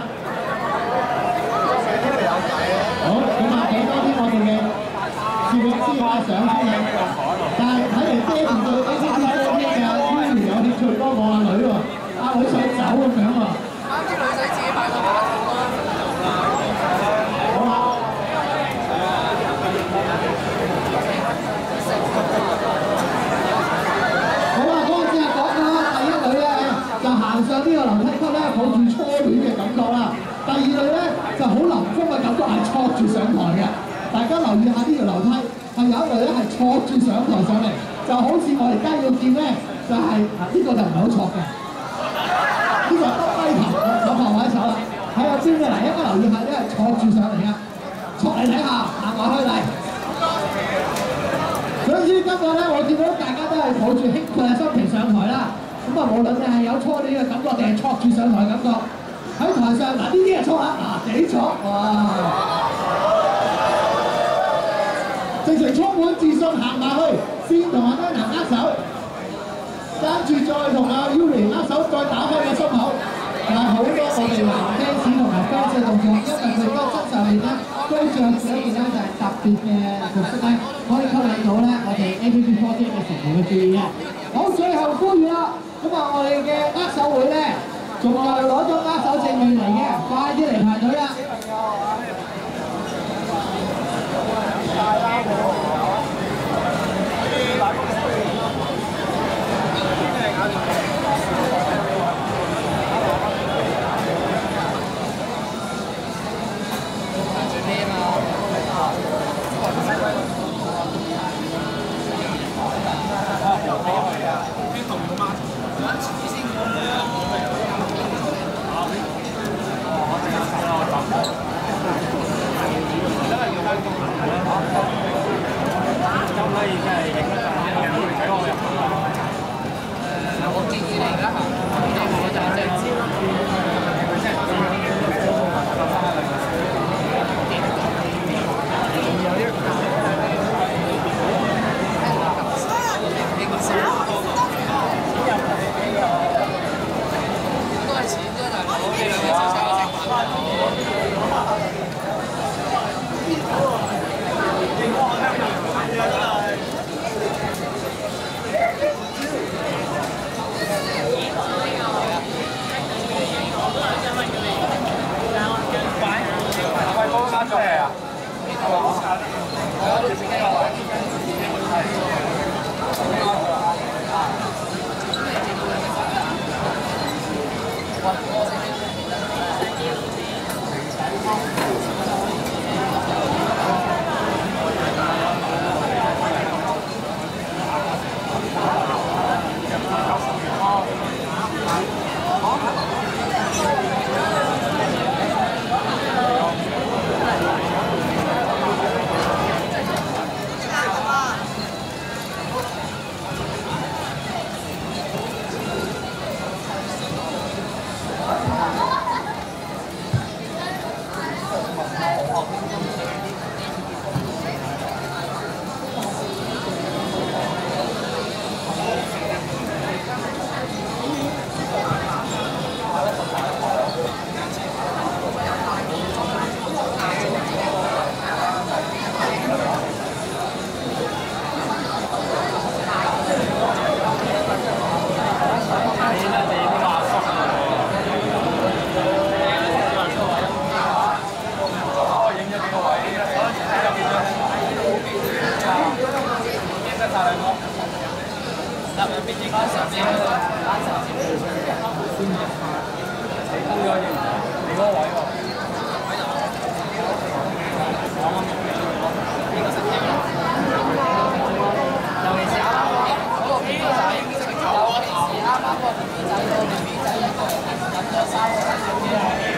好，咁啊，俾多啲我哋嘅攝影師拍相先啦。但係睇嚟爹哋對 AKB48 嘅 Yuki 有興趣多過阿女喎，阿女想走咁樣喎。啱啲女仔自己擺個畫圖啦。好啊。好啊，嗰陣時講咗第一類咧。就行上呢個樓梯級咧，抱住初戀嘅感覺啦。第二類咧就好臨風嘅感覺，係挫住上台嘅。大家留意下呢條樓梯，係有一類咧係挫住上台上嚟，就好似我哋而家要見咧，就係呢個就唔係好挫嘅，呢個耷低頭手拍位手啦。睇下邊嘅嚟，一家留意下呢係挫住上嚟嘅，挫嚟睇下，行埋去嚟。總之今日咧，我見到大家都係抱住興奮嘅心情上台啦。咁啊，無論你係有初戀嘅感覺定係挫住上台嘅感覺，喺台上嗱呢啲係挫啊，幾挫哇！直情充滿自信行埋去，先同阿 Nana 握手，跟住再同阿 Yuri 握手，再打開個心口。但係好多我哋男 fans 同埋 fans 嘅動作，因為佢嗰身上面咧都着住一件咧就係特別嘅服飾咧，可以吸引到咧我哋 AKB48 嘅成員嘅注意嘅。好，最後呼籲啦！咁啊，我哋嘅握手會咧，仲有攞咗握手證券嚟嘅，快啲嚟排隊啦！ 邊影翻上邊嗰個單手接住佢嘅，高咗啲，你嗰個位喎。尤其是啱啱嗰個 B 仔，尤其是啱啱個 B 仔個 B 仔一個人飲咗3個小嘅。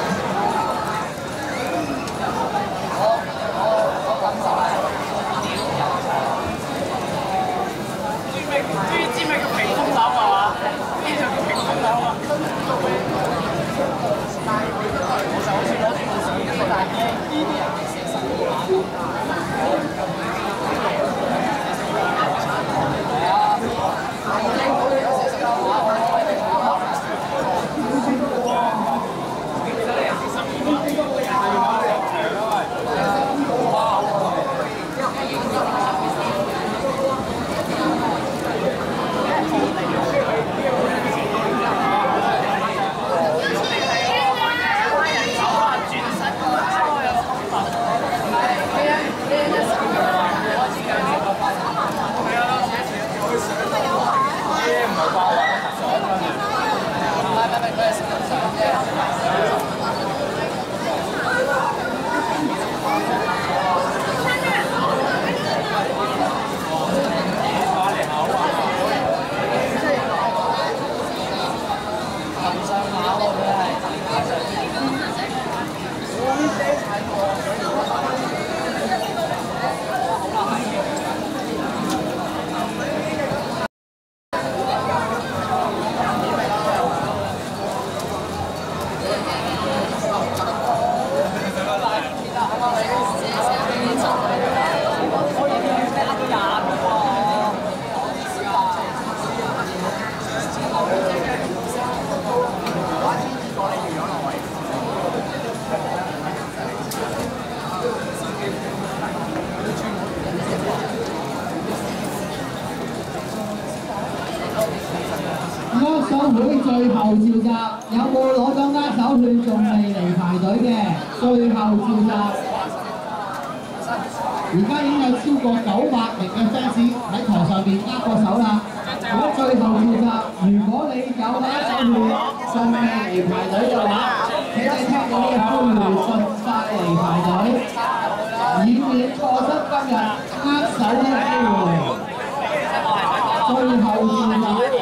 我感受係。知咩叫屏風樓啊嘛？呢就叫屏風樓啊！但係佢都係我就好似攞住部相機，但係呢啲人係寫實嘅話咁。係啊，我拎到你有寫實嘅話，我可以講啊。記得你係12個。 握手會最後召集，有冇攞咗握手券仲未嚟排隊嘅？最後召集，而家已經有超過900名嘅 fans 喺台上邊握過手啦。咁最後召集，如果你有握手券仲未嚟排隊嘅話，請你聽到呢個呼籲，盡快嚟排隊，以免錯失今日握手嘅機會。最後召集。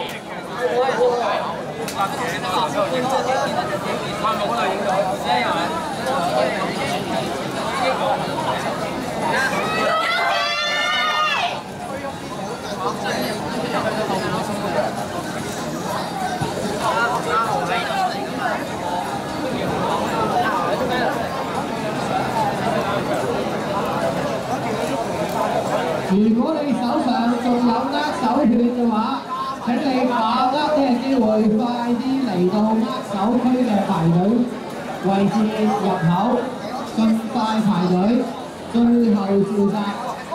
如果你手上仲有握手券嘅話，請你把握呢個機會，快啲嚟到握手區嘅排隊位置入口，盡快排隊，最後召集。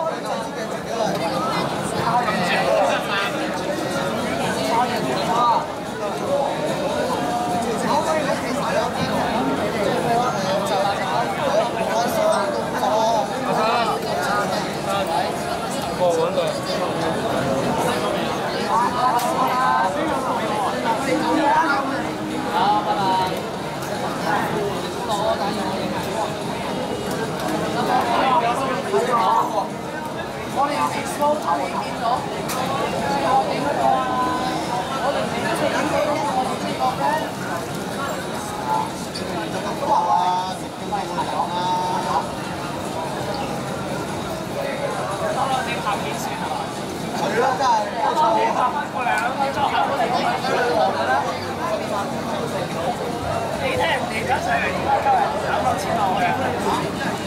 我哋 export 頭嚟見到，我哋嗰個，我哋幾多錢幾多？我哋呢個咧，都話食幾蚊嚟講啦。當我哋拍片先係嘛？係咯，真係。當你拍翻過嚟，你作下我哋嗰個啦。你聽人哋講上嚟，而家今日300錢落嘅。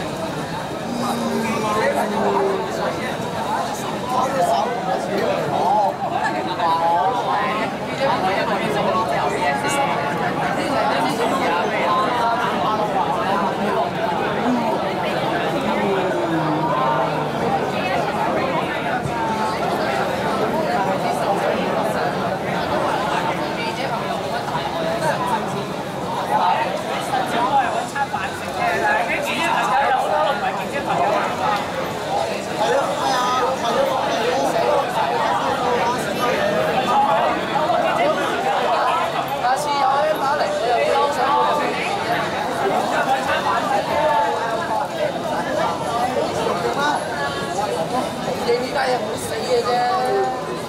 依家嘢冇死嘅啫。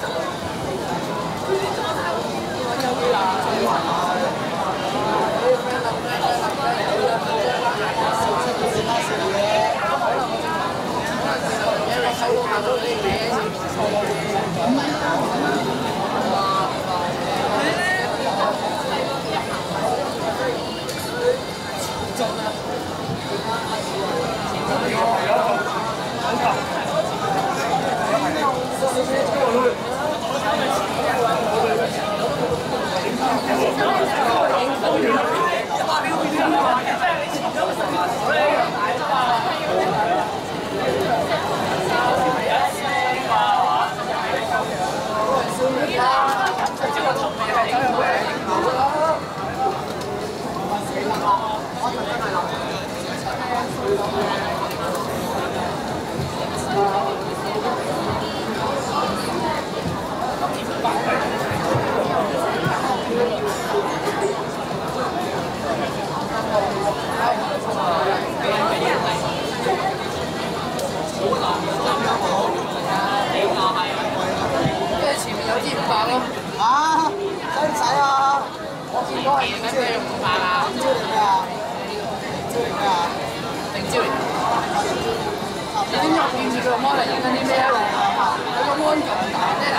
啊，使唔使啊？我見到係點解用500啊？招嚟咩啊？招嚟咩啊？定招嚟？你點解見住佢個 mon 嚟影緊啲咩啊？佢個 mon 咁大，即係嗱，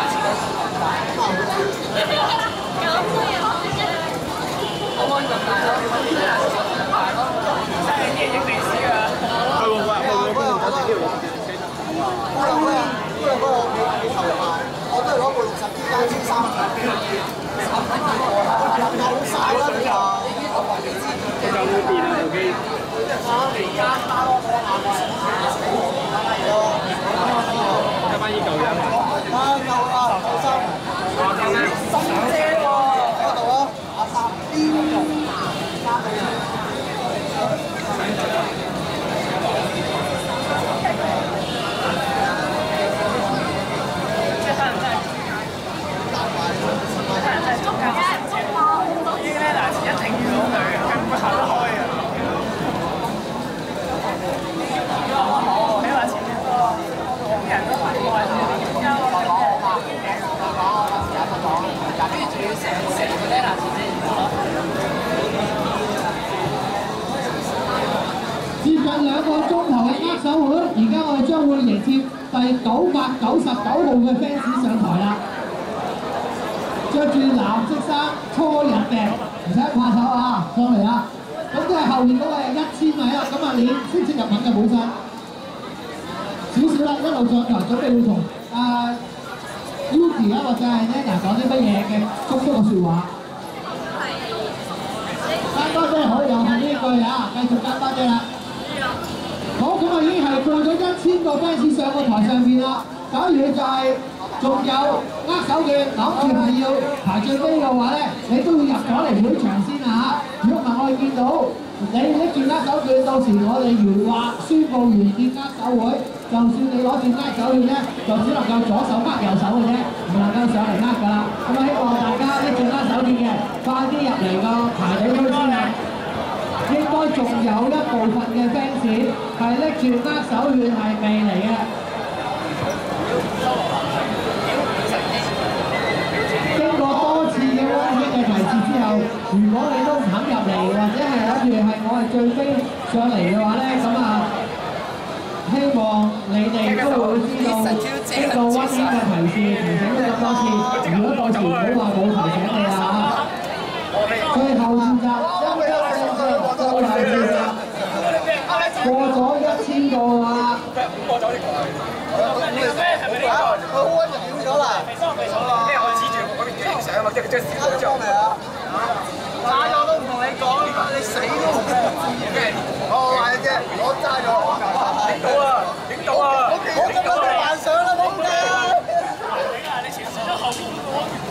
個 mon 咁大咯，即係嗱，咁大咯，真係啲影歷史㗎。係喎，我都係幾頭賣。我都係攞部60 D 單先300，有晒啦你話。佢有冇電啊部機？得翻依嚿嘢嘛？啊夠啦，夠心。心姐喎，喺度咯，阿三邊用加俾你。 接近2個鐘頭嘅握手會，而家我哋將會迎接第999號嘅 fans 上台啦。着住藍色衫，初日嘅，唔使怕醜啊，上嚟啊！咁即係後面嗰個係1000位啦，咁啊你識唔識日文嘅本身？少少啦，一路上台準備會同Yuki 啊或者係 Nana 講啲乜嘢嘅祝福嘅説話。加多姐好，又係呢句啊，繼續加多姐啦。好，咁啊已經係過咗1000個 fans 上個台上邊啦。假如就係仲有握手券，諗住係要排最尾嘅話咧，你都要入咗嚟會場先啊！如果唔係我哋見到你拎住握手券，到時我哋如話宣佈完結握手會，就算你攞住握手券咧，就只能夠左手握右手嘅啫，唔能夠上嚟握㗎啦。咁啊，希望大家拎住握手券嘅，快啲入嚟個排隊區先啊！應該仲有一部分嘅 fans 係拎住握手券係未嚟嘅。經過多次嘅溫馨嘅提示之後，如果你都唔肯入嚟，或者係諗住係我係最尾上嚟嘅話咧，咁啊，希望你哋都會知道呢個溫馨嘅提示，提醒咗咁多次。如果到時唔好話冇提醒你啊！最後選擇，最後選擇，過咗1000個啊！過咗呢個。佢好温柔咗啦。因為我指住嗰邊影相啊嘛，即係少咗未啊？揸咗都唔同你講啦，你死都唔知嘅。我話你啫，我揸咗。影到啊！影到啊！我今日都幻想啦，冇㗎。你前面都後面嗰個。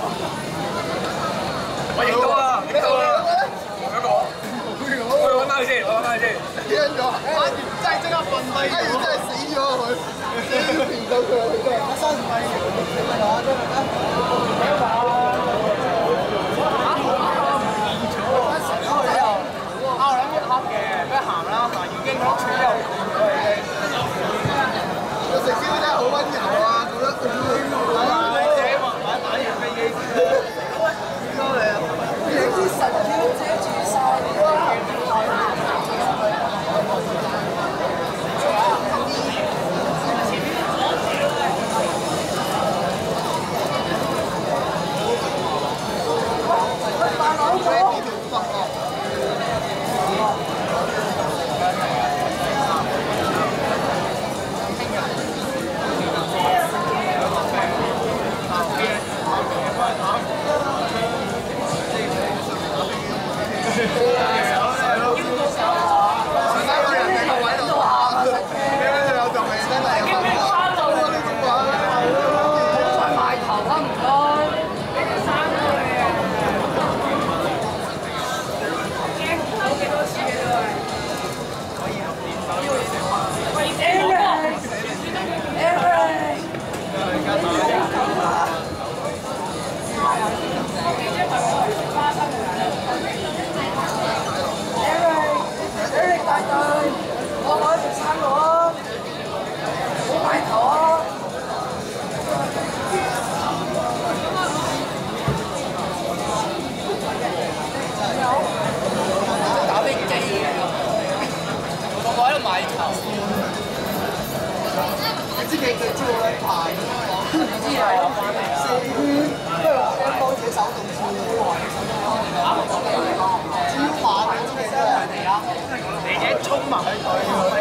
我影到啊！影到啊！嗰個。我揾翻佢先，我揾翻佢先。驚咗！真係即刻瞓低咗。真係死咗佢。騙到佢，真係生唔係嘅。食燒真係好温柔啊！ 排，唔知係4圈，不如我幫自己手動跳，超慢嘅真係。你一衝埋去佢，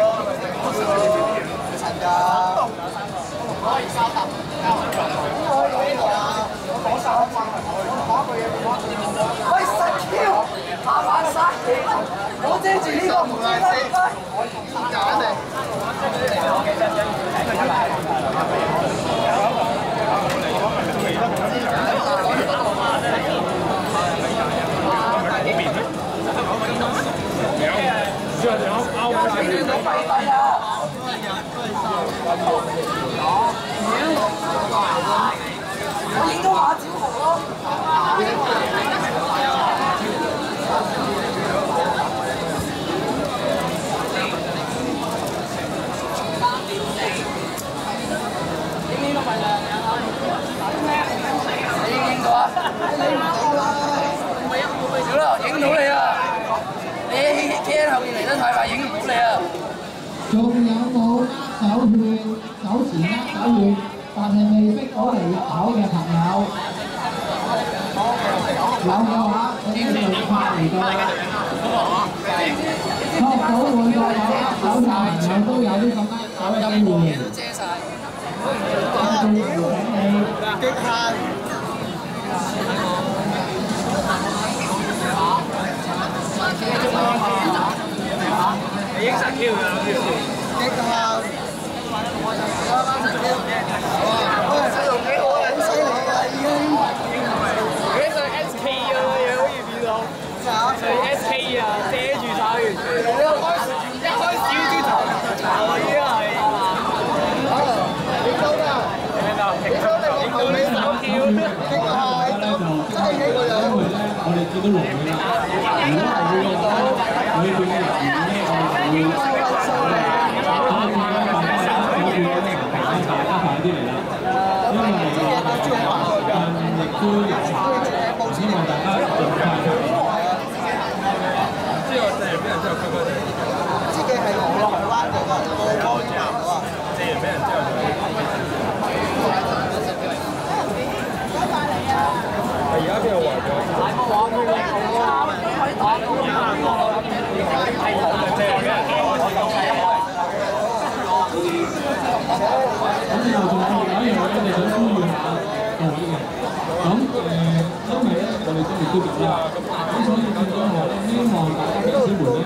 陳㗎。可以收得，可以呢度啊！我講晒一句，我講一句嘢，喂實 Q， 下晚晒，我遮住呢個唔係我揀你。我影到馬小豪咯。影呢個咪啦，你影到啊？你唔到啦，少啦，影到你啊！你企喺後面嚟得太快，影唔到你啊！ 仲有冇握手券、手持握手券，但係未逼我嚟入口嘅朋友？有嘅話，請盡快嚟到。確保每個有握手嘅朋友都有呢個握手嘅機會。 遮晒。 跟住請你極限。你影實 Q 㗎，極限。細路幾好啊，好犀利啊，已經。 佢對 SK 嗰個嘢好似變到，對 SK 啊，遮住晒完全。一開少少頭，已經係。 你收㗎？你收定我頭尾手跳？極限真係幾個人。 因為咧，我哋見到龍尾啦，如果係會到裏邊嘅人員咧，我哋會快啲嚟啦，因為亦都希望大家盡快出嚟。 之後借完俾人之後，佢自己係落台灣嘅，個波之後， 借完俾人之後，而家邊度壞咗？ 咁又仲有一樣嘢，我哋想呼籲下各位嘅。咁因為咧，我哋今日都極啦，咁所以變咗我咧，希望大家嘅小們咧，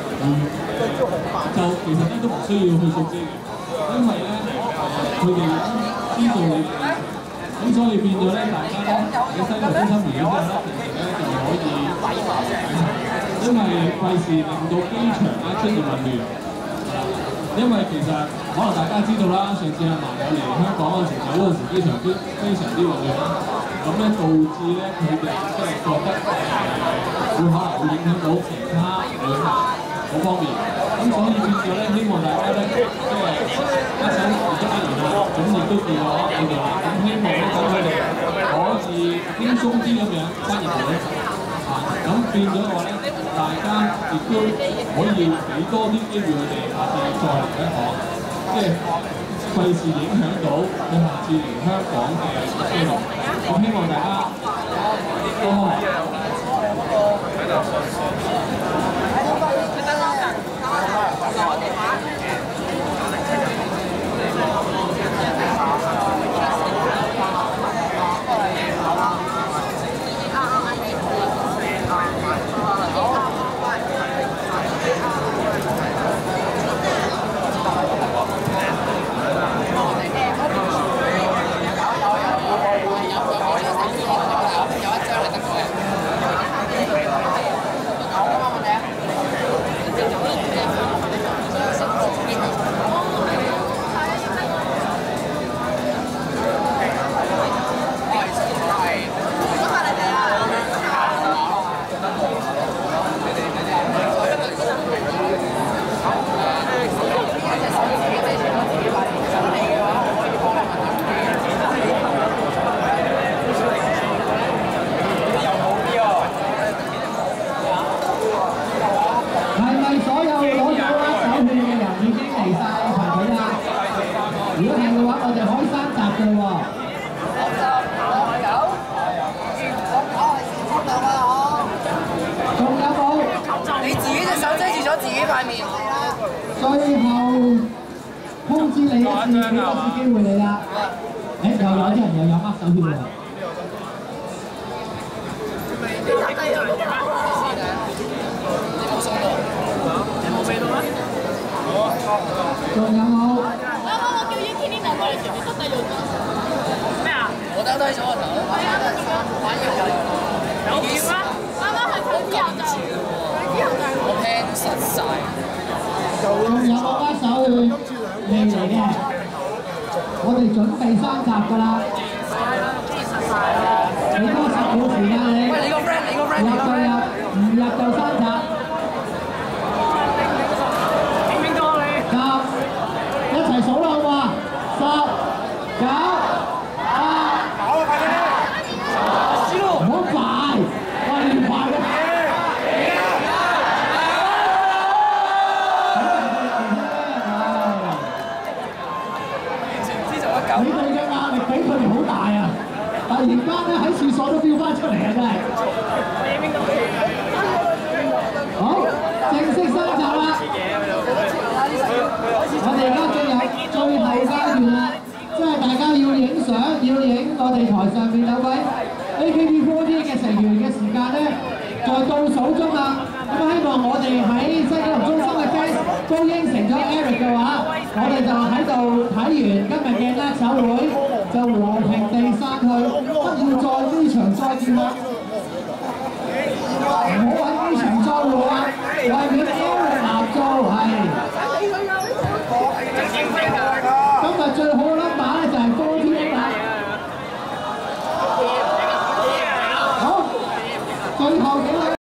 就其實咧都唔需要去掃機嘅，因為咧佢哋知道你哋，咁所以變咗咧，大家咧喺西環中心完咗之後咧，其實咧就可以因為費事令到機場咧出現混亂。因為其實可能大家知道啦，上次阿嫲有嚟香港嗰陣時，嗰陣時機場都非常之混亂啦，咁咧導致咧佢哋即係覺得會可能會影響到其他旅客嗰方面，咁所以變咗咧，希望大家咧即係一手而足一年啦，咁亦都見咗你哋啦，咁希望咧等佢哋可以輕鬆啲咁樣翻入嚟。咁變咗嘅話咧，大家亦都可以俾多啲機會佢哋下次再嚟香港，即係費事影響到佢下次嚟香港嘅飛樂。咁希望大家多幫忙。 有俾多次機會你啦。誒，又有啲人又有握手票喎。 你冇送到？你冇俾到咩？ 仲有冇？ 啱啱我叫 Yuki Nina 過嚟前面得低咗咩啊？ 我低咗個頭。係啊，玩嘢有點啊？ 啱啱係佢之後就我 plan 實晒。 仲有冇握手券未嚟嘅？我哋準備3集㗎啦。你多10秒時間你。 喂，你個 friend， 你個 friend。 入就入，唔入就3集。10，一齊數啦好嘛？10、9、8，唔好快，喂你快嘅。你哋嘅壓力比佢哋好大啊！突然間咧喺廁所都飆翻出嚟啊！真係。好，正式3集啦。我哋而家進入最後階段啦，即係大家要影相，要影我哋台上面兩位 AKB48 嘅成員嘅時間咧，在倒數中啦。咁希望我哋喺西九龍中心嘅 fans 都應承咗 Eric 嘅話，我哋就喺度睇完今日嘅握手會，就和平地散去，不要再呢場再見啦。唔好喺呢場再會啊！為免 Eric 鬧做係。今日最好嘅 number 咧就係48啦。好，最後幾位。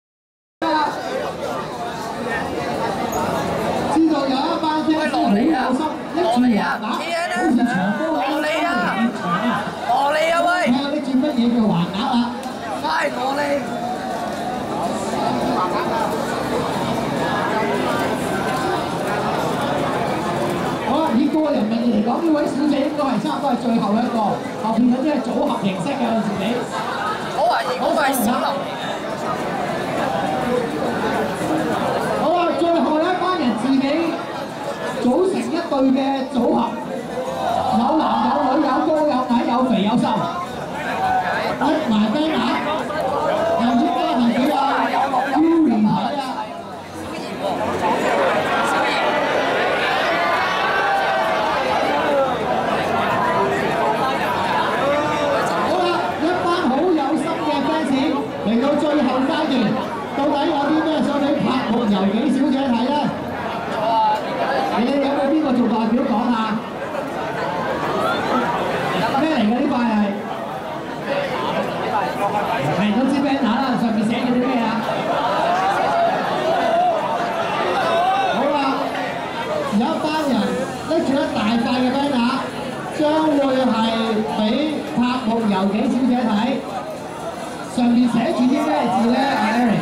知道有一班 fans 好有心，拎住橫額，好似長波咁樣長啊！ 羅莉啊喂！ 睇下拎住乜嘢叫橫額啊？ 快羅莉！ 好啦，以個人名義嚟講，呢位小姐應該係差唔多係最後一個，後邊嗰啲係組合形式嘅有時你。 我懷疑嗰個係小林。 好啦，最後一班人自己組成一隊嘅組合，有男有女，有高有矮，有肥有瘦，拎埋啤牙，又要啤行幾啊 ？Yuri 睇啊！好啦，一班好有心嘅 fans 嚟到最後階段，到底有啲咩想俾拍木由紀小姐睇咧？你有冇邊個做代表講下？咩嚟嘅呢塊係？係都知 banner 啦，上面寫嘅啲咩啊？好啦，有一班人拎住一大塊嘅 banner，將會係俾拍木由紀小姐睇。上面寫住啲咩字咧？阿 Eric？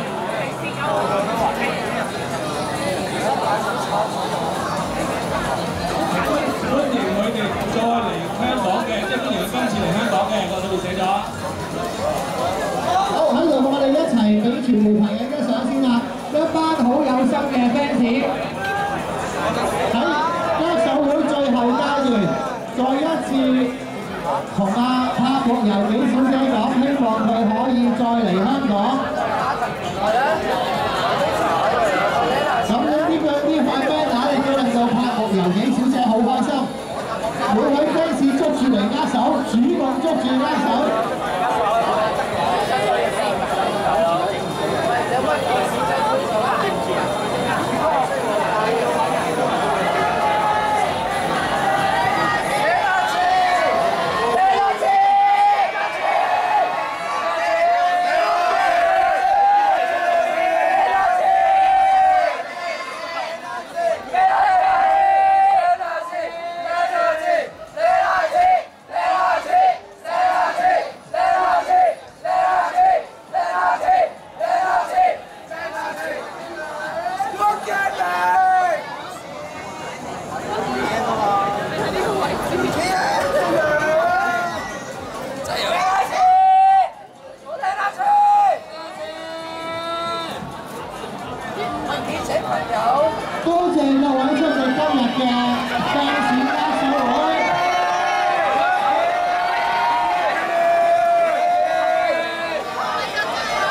歡迎佢哋再嚟香港嘅，即係歡迎佢今次嚟香港嘅，個裏面寫咗。 好，喺度我哋一齊俾傳媒朋友一張相先啦！一班好有心嘅 fans 喺握手會最後階段，再一次同阿拍木由紀小姐講，希望佢可以再嚟香港。咁呢塊 banner 亦都令到拍木由紀小姐好開心。每位 fans 捉住嚟握手，主動捉住握手。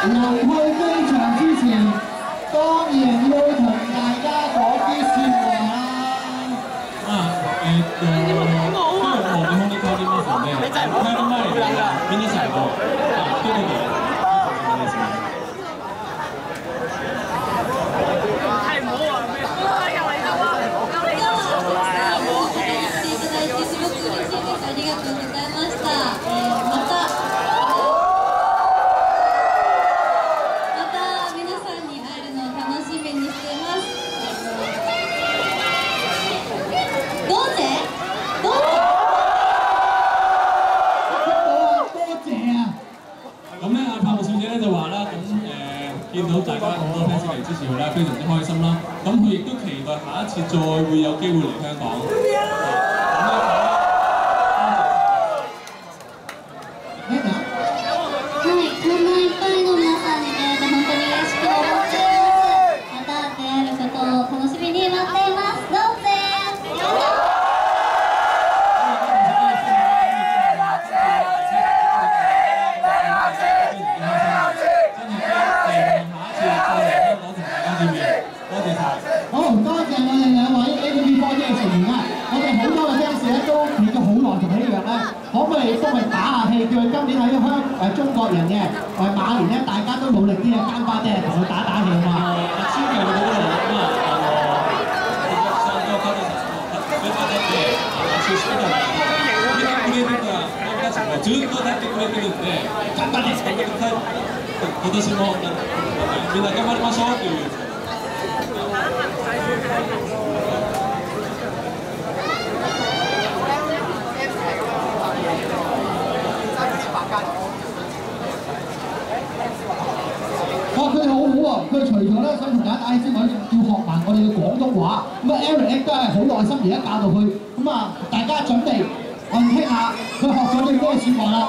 入去機場之前，當然要同大家講啲説話啦。 今日も日本で変わりますので、帰る前に皆さんも一言お願いします。 係唔好話咩？又嚟啦！ ありがとうございました。また皆さんに会えるのを楽しみにしています。どうぜ？どうぜ？ 多謝啊！ 咁咧，阿柏木小姐咧就話啦，咁見到大家咁多 fans 嚟支持佢啦，非常之開心啦。咁佢亦都期待下一次再會有機會嚟香港。 好，多謝我哋兩位 AKB48 嘅成員啊！我哋好多嘅 fans 咧都企咗好耐，同佢一樣咧，可唔可以幫佢打下氣，叫佢今年喺中國人嘅馬年咧，大家都努力啲啊，間巴爹同佢打打氣啊嘛！ 千祈唔好咁啊！ずっとやってくれてるんで、頑張って今年もみんな頑張りましょうという。 哇！佢哋好好喎，佢除咗咧想同大家打氣之外，仲要學埋我哋嘅廣東話。咁啊 ，Eric 亦都係好耐心而家教到佢。咁啊，大家準備，我哋聽下佢學咗啲咩説話啦。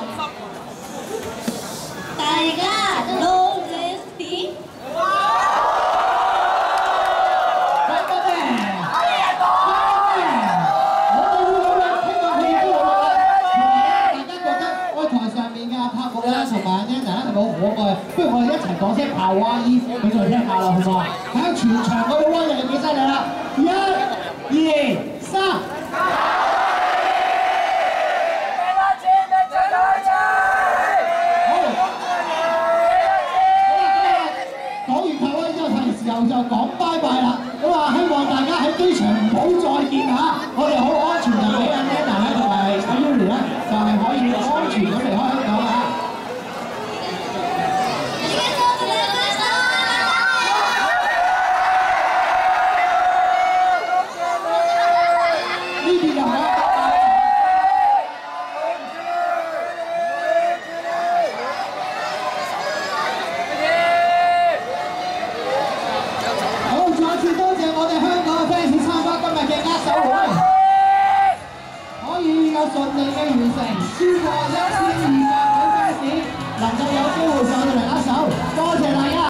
大家どうですか？ 同埋 Anna 係咪好可愛？不如我哋一齊講聲夏威夷俾佢哋聽下啦，好唔好啊？睇下全場嗰個威力有幾犀利啦！1、2、3。好，講完夏威夷之後，係時候就講拜拜啦。咁啊，希望大家喺機場唔好再